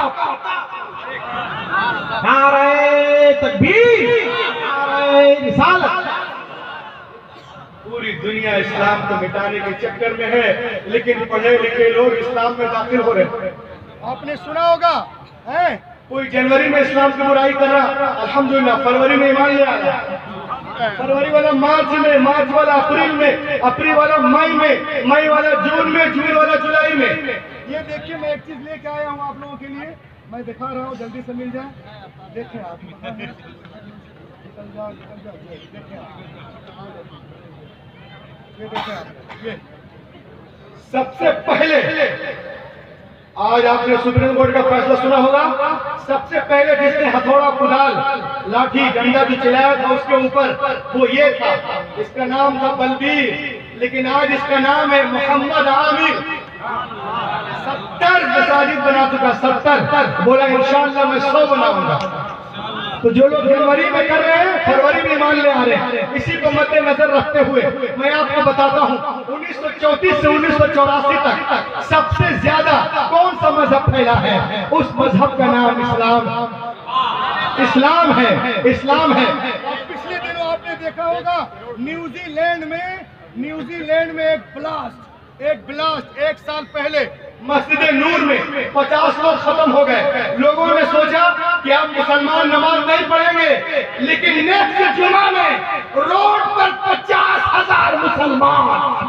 नारे तकबीर, नारे रिसालत। पूरी दुनिया इस्लाम को मिटाने के चक्कर में है, लेकिन पढ़े लिखे लोग इस्लाम में दाखिल हो रहे हैं। आपने सुना होगा है? कोई जनवरी में इस्लाम की बुराई कर रहा, अल्हम्दुलिल्लाह फरवरी में ईमान ले आया, फरवरी वाला मार्च में, मार्च वाला अप्रैल में, अप्रैल वाला मई में, मई वाला जून में, जून वाला जुलाई में। ये देखिए मैं एक चीज लेके आया हूँ आप लोगों के लिए, मैं दिखा रहा हूँ, जल्दी से मिल जाए। देखें आप, निकल जाओ निकल जाओ, देखें आप, ये देखें आप, ये सबसे पहले आज आपने सुप्रीम कोर्ट का फैसला सुना होगा। सबसे पहले जिसने हथौड़ा, कुदाल, लाठी, डंडा भी चलाया था उसके ऊपर, वो ये था, इसका नाम था बलबीर, लेकिन आज इसका नाम है मोहम्मद आमिर। सत्तर मसाजिद बना चुका, सत्तर। बोला इंशाअल्लाह मैं सौ बनाऊंगा। तो जो लोग जनवरी में कर रहे हैं, फरवरी में ईमान ले आ रहे हैं। इसी को मद्देनजर रखते हुए मैं आपको बताता हूँ, उन्नीस सौ चौंतीस से उन्नीस सौ चौरासी तक सबसे ज्यादा कौन सा मजहब फैला है? उस मजहब का नाम इस्लाम इस्लाम है, इस्लाम है। पिछले दिनों आपने देखा होगा न्यूजीलैंड में, न्यूजीलैंड में एक ब्लास्ट एक ब्लास्ट एक साल पहले मस्जिद नूर में पचास लोग खत्म हो गए। लोगों ने सोचा कि आप मुसलमान नमाज नहीं पढ़ेंगे, लेकिन नेक्स्ट जुमा में रोड पर पचास हजार मुसलमान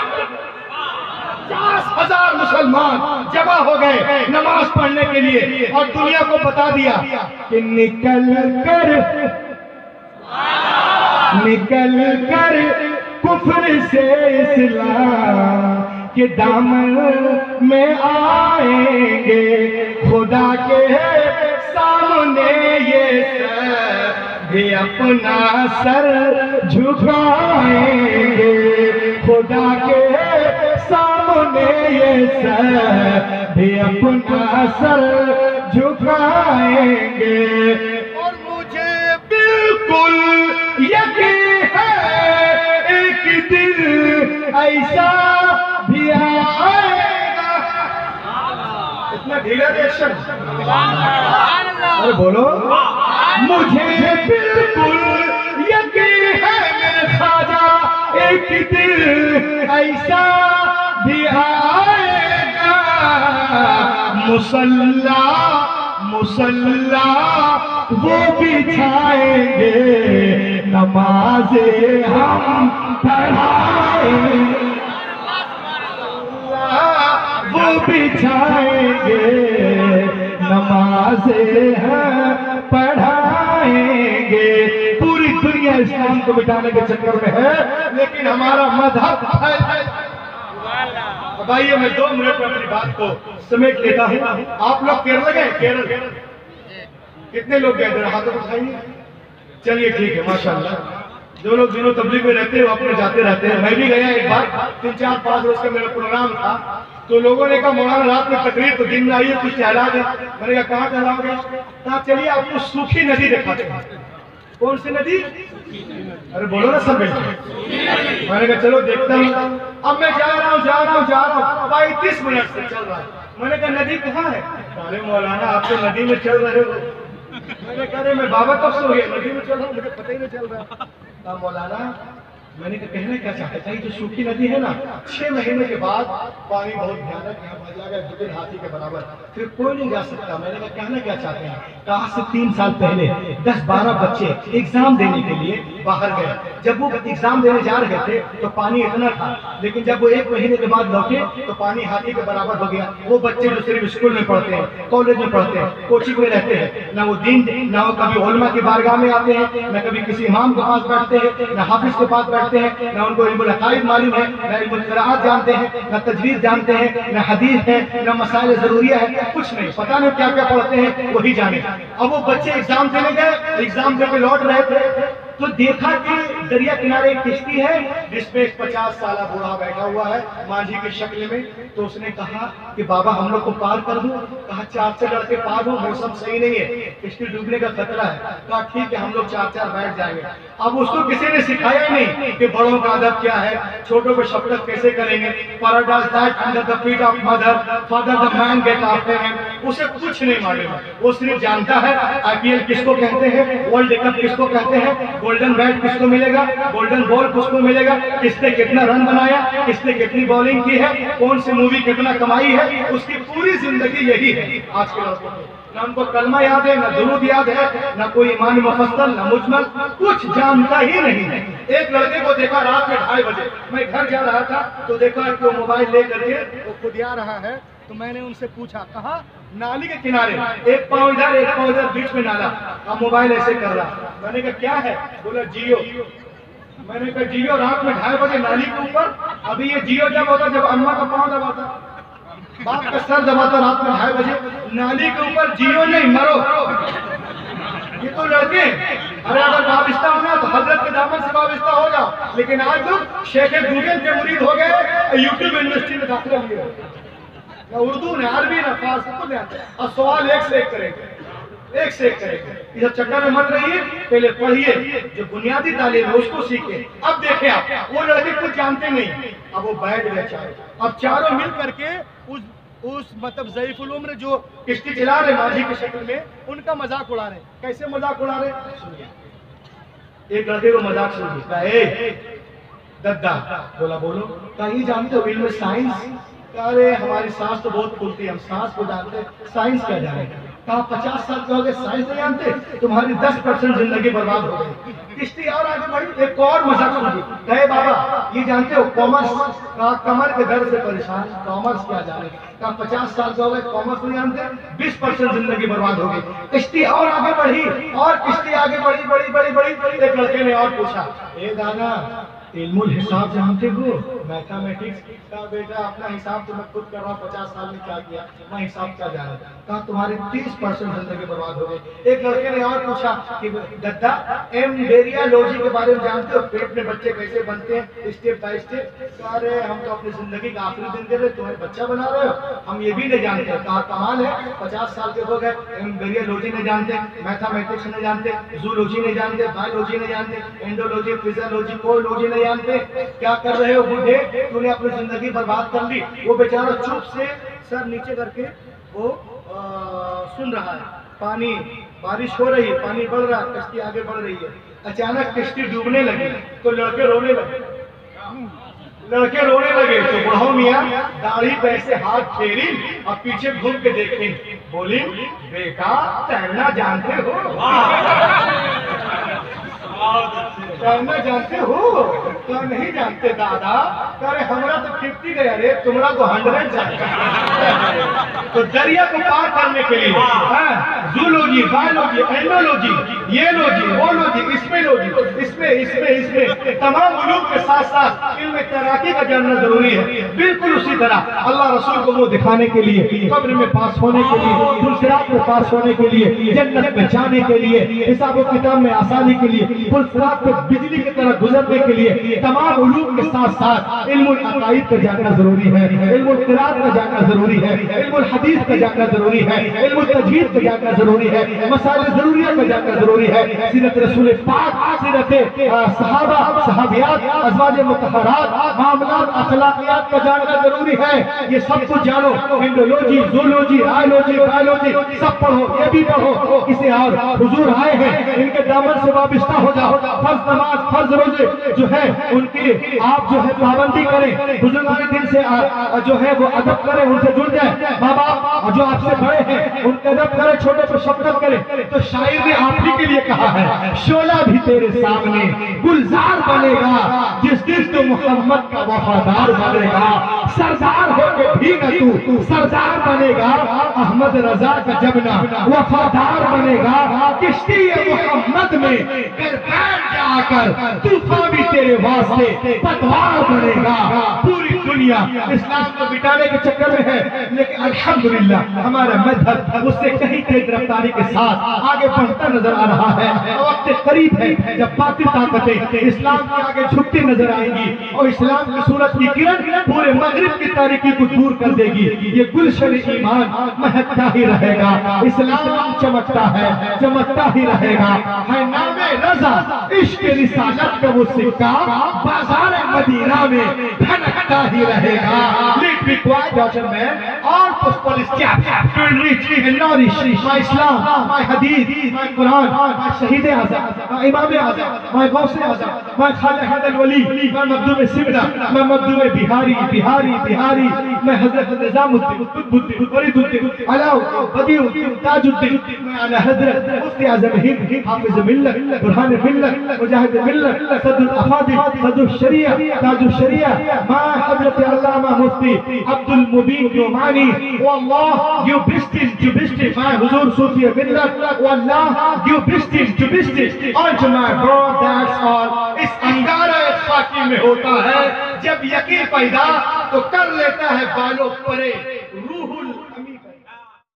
पचास हजार मुसलमान जमा हो गए नमाज पढ़ने के लिए, और दुनिया को बता दिया कि निकल कर निकल कर कुफ्र से इस्लाम के दामन में आएंगे, खुदा के सामने ये सब भी अपना सर झुकाएंगे, खुदा के सामने ये सब भी अपना सर झुकाएंगे। और मुझे बिल्कुल यकीन है एक दिन ऐसा भी आएगा। इतना ढीला रिएक्शन, अरे बोलो। मुझे बिल्कुल यकीन है मेरे ख्वाजा एक दिन ऐसा भी आएगा, मुसल्ला मुसल्ला वो बिछाएंगे, नमाज़े हम पढ़ाएंगे, वो बिछाएंगे, नमाज़े हम पढ़ाएंगे। पूरी दुनिया इस्लाम को मिटाने के चक्कर में है, लेकिन हमारा मजहब है। अब आइए मैं दो मिनट में अपनी बात को समेट लेता हूँ। आप लोग केरल गए? केरल कितने लोग गए? जरा हाथों को उठाइए। चलिए ठीक है, माशाअल्लाह। जो लोग दिनों तबलीग में रहते हैं वो अपने जाते रहते हैं। मैं भी गया एक बार, तीन चार पाँच रोज का मेरा प्रोग्राम था, तो लोगों ने कहा मौलाना रात में तकरीर, तो दिन में आइए कुछ टहला दे। मैंने कहा कहाँ टहलाओगे? कहा चलिए आपको सूखी नदी दिखाते हैं। कौन सी नदी? अरे बोलो ना सब। मैंने कहा चलो देखता हूँ। अब मैं जा रहा हूँ जा रहा हूँ जा रहा हूँ पैंतीस मिनट से चल रहा है। मैंने कहा नदी कहाँ है? अरे मौलाना आप तो नदी में चल रहे हो। मैंने कहा मैं बाबा कब से हो गया नदी में चल रहा हूँ, मुझे पता ही नहीं चल रहा। कहा मौलाना मैंने कहा कहना क्या चाहते थे, जो सूखी नदी है ना, छह महीने के बाद पानी बहुत भयानक यहाँ बह जाएगा, दुगने हाथी के बराबर, फिर कोई नहीं जा सकता। मैंने कहा कहना क्या चाहते हैं? कहा से तीन साल पहले दस बारह बच्चे एग्जाम देने के लिए बाहर गए। जब वो एग्जाम देने जा रहे थे तो पानी इतना था, लेकिन जब वो एक महीने के बाद लौटे तो पानी हाथी के बराबर हो गया। वो बच्चे जो सिर्फ स्कूल में पढ़ते हैं, कॉलेज में पढ़ते हैं, कोचिंग में रहते हैं, ना वो दिन ना वो कभी उलमा की बारगाह में आते हैं, न कभी किसी इमाम के पास बैठते हैं, न हाफिज के पास बैठते हैं, न उनको इल्मुल अकाइद मालूम है, न इल्मुल क़िराअत जानते हैं, न तजवीज़ जानते हैं, न हदीस है, न मसाइल ज़रूरिया है, कुछ नहीं, पता नहीं क्या क्या पढ़ते हैं, वही जाने। अब वो बच्चे एग्जाम देने गए, एग्जाम देके लौट रहे थे, तो देखा कि दरिया किनारे एक किश्ती है जिसमें एक पचास साल बूढ़ा बैठा हुआ है मांझी की शक्ल में। तो उसने कहा कि बाबा हम लोग को पार कर दूं। कहा चार से लड़के पार हो, मौसम सही नहीं है, किश्ती डूबने का खतरा है। कहा ठीक है हम लोग चार चार बैठ जाएंगे। अब उसको किसी ने सिखाया नहीं कि बड़ों का अदब क्या है, छोटों को शफकत कैसे करेंगे। उसे कुछ नहीं मालूम, वो सिर्फ जानता है आईपीएल किसको कहते हैं, वर्ल्ड कप किसको कहते हैं, गोल्डन बैट किसको मिलेगा, गोल्डन बॉल किसको मिलेगा, किसने कितना रन बनाया, किसने कितनी बॉलिंग की है, कौन सी मूवी कितना कमाई है। उसकी पूरी जिंदगी यही है आज के लड़कों की। ना उनको कलमा याद है, ना दुरूद याद है, ना कोई ईमान मुफस्सल, ना मुजमल, कुछ जानता ही नहीं है। एक लड़के को देखा रात में ढाई बजे, मैं घर जा रहा था तो देखा कि वो मोबाइल लेकर के वो खुदिया रहा है। तो मैंने उनसे पूछा, कहा नाली के किनारे, एक पाँव इधर एक पाँव इधर, बीच में नाला, अब मोबाइल ऐसे कर रहा। मैंने कहा क्या है? बोला जियो। मैंने कहा जियो रात में ढाई बजे नाली के ऊपर? अभी ये जियो जब होता जब अम्मा का पाँव दबाता, बाप का सर दबाता रात में ढाई बजे, नाली के ऊपर जियो नहीं मरो। ये तो लड़के, अरे अगर वाबिस्ता होना तो हजरत के दामन से वाबिस्ता हो जाओ। लेकिन आज लोग शेख गूगल के मुरीद हो गए, यूट्यूब यूनिवर्सिटी में दाखिला लिए, ना उर्दू ना अरबी ना फारसी कुछ नहीं आता, और सवाल एक से एक करेंगे, एक से एक करेंगे। इस चक्कर में मत रहिए, पहले पढ़िए, जो बुनियादी तालीम है उसको सीखे। अब देखें आप, वो लड़के कुछ जानते नहीं, अब वो बैठ गए चाहे, अब चारों मिल करके उस उस मतलब ज़ईफुल उम्र जो किश्ती चला रहे मांझी की शक्ल में, उनका मजाक उड़ा रहे। कैसे मजाक उड़ा रहे? सुनिए। एक लड़के को मजाक सुनिए, दद्दा बोला बोलो, कहीं जानते हो इल्म साइंस? अरे हमारी सांस तो बहुत खुलती है, हम सांस को जानते, साइंस क्या जानेगा? कहा पचास साल के हो गए साइंस नहीं जानते, तुम्हारी दस परसेंट जिंदगी बर्बाद हो गई। किश्ती और आगे बढ़ी, एक और मजाक सुनिए, कहे बाबा ये जानते हो कॉमर्स? कहा कमर के दर्द से परेशान, कॉमर्स क्या जाने? कहा पचास साल के हो गए कॉमर्स नहीं जानते, बीस परसेंट जिंदगी बर्बाद हो गई। किश्ती और आगे बढ़ी और किश्ती आगे बढ़ी बड़ी बड़ी बड़ी। एक लड़के ने और पूछा, ए दादा इल्मुल हिसाब जानते हो? मैथमेटिक्स का बेटा अपना हिसाब तो मैं खुद कर रहा हूँ, पचास साल में क्या किया, मैं हिसाब क्या जाना। कहा तुम्हारी तीस परसेंट जिंदगी बर्बाद हो गई। एक लड़के ने और पूछा कि दद्दा एम्ब्रियोलॉजी के बारे में जानते हो? पेट में बच्चे कैसे बनते हैं स्टेप बाय स्टेप? अरे हम तो अपनी जिंदगी का आखिरी दिन दे रहे, तुम्हें बच्चा बना रहे हो, हम ये भी नहीं जानते। कहा कमाल है, पचास साल के हो गए एम्ब्रियोलॉजी नहीं जानते, मैथमेटिक्स नहीं जानते, जूलॉजी नहीं जानते, बायोलॉजी नहीं जानते, एंडोलॉजी, फिजियोलॉजी, कोलॉजी नहीं जानते, क्या कर रहे हो बूढ़े? तूने अपनी जिंदगी बर्बाद कर ली। वो बेचारा चुप से सर नीचे करके वो आ, सुन रहा है। पानी, बारिश हो रही है, पानी बढ़ रहा है, कश्ती आगे बढ़ रही है। अचानक कश्ती डूबने लगी तो लड़के रोने लगे, लड़के रोने लगे तो बुढ़ाऊ मियाँ दाढ़ी पे ऐसे हाथ फेरी और पीछे घूम के देखे, बोली बेटा तैरना जानते हो? तैरना जानते हो? तो नहीं जानते दादा। अरे हमारा तो फिफ्टी गया रे, तुम्हारा तो हंड्रेड जाएगा। तो दरिया को पार करने के लिए जूलॉजी, बायोलॉजी, एंडोलॉजी, ये लॉजी, वो लॉजी, इसमें लॉजी, इसमें इसमें इसमें तमाम उलूम के साथ साथ इल्म तैराकी का जानना जरूरी है। बिल्कुल उसी तरह अल्लाह रसूल को मुंह दिखाने के लिए, कब्र में पास होने के लिए, पुलसिरात में पास होने के लिए, जन्नत में जाने के लिए, हिसाब किताब में आसानी के लिए, पुलसिरात पे बिजली की तरह गुजरने के लिए तमाम उलूम के साथ साथ इल्मुल अकाईद का जानना जरूरी है, इल्मुल क़िराअत का जानना जरूरी है, इल्मुल हदीस का जानना जरूरी है, इल्मुल तजवीद का जानना जरूरी है, मसाइल ज़रूरिया का जानना जरूरी है, सीरत रसूल पाक, सीरत सहाबा, सहाबियात, अज़वाज मुतहहरात, मामलात, अखलाकियात का जानना जरूरी है। ये सब कुछ जानो, एंडोलॉजी, जूलॉजी, आयोलॉजी, बायोलॉजी सब पढ़ो, ये भी पढ़ो। किसी और हुजूर आए हैं, इनके दामन से वाबिस्ता हो जाओ। फर्ज नमाज, फर्ज रोजे जो है उनकी आप जो है पाबंदी करें, बुजुर्गान दिन से आ, आ, जो है वो अदब करें, उनसे जुड़ जाए। माँ बाप जो आपसे बड़े हैं उनके अदब करें, छोटे पर शफकत करें। तो शायर ने आप ही के लिए कहा है, शोला भी तेरे सामने गुलजार बनेगा जिस दिन तो मोहम्मद का वफादार बनेगा। सरदार होके भी न तू सरदार बनेगा, अहमद रजा का जब ना वफादार बनेगा। किश्ती मोहम्मद में जाकर तूफान भी तेरे वास्ते पतवार बनेगा। पूरी दुनिया इस्लाम को मिटाने के चक्कर में है, लेकिन अल्हम्दुलिल्लाह हमारा मजहब उससे कहीं तेज रफ्तारी के साथ आगे बढ़ता नजर आ रहा है। वक्त करीब है जब बातिल ताकतें इस्लाम के आगे झुकती नजर आएंगी और इस्लाम की सूरत की किरण पूरे मगरिब की तारीकी को दूर कर देगी। ये गुलशन ईमान महकता ही रहेगा, इस्लाम चमकता है, चमकता ही रहेगा। है नामे रजा इश्क रिसालत का वो सिक्का बाजार मदीना में धनकता ही रहेगा। Let me quiet, daughter man. All possible steps to reach and nourish my Islam, my Hadith, my Quran, my Shaheed Azam, my Imam Azam, my Ghaus Azam, my Khalid al-Wali, my Mabdum Simna, my Mabdum Bihari, Bihari, Bihari, my Hazrat Nizamuddin, Qutbuddin, Fariduddin, Alauddin, Badiuddin, Tajuddin, my Ala Hazrat Mufti Azam Hind, Hafiz Millat, Burhan Millat, Mujahid Millat, Sadr al-Afadil, Sadr al-Sharia, Taj al-Sharia, my Hazrat Allama Mufti Abdul Mubin Nomani. Wallah, you bestest, you bestest, my Huzur Sufi Millat. Wallah, you bestest, you bestest. On my bro, that's all. इस अंगारा खाकी में होता है जब यकीन पैदा तो कर लेता है बालों परे रूह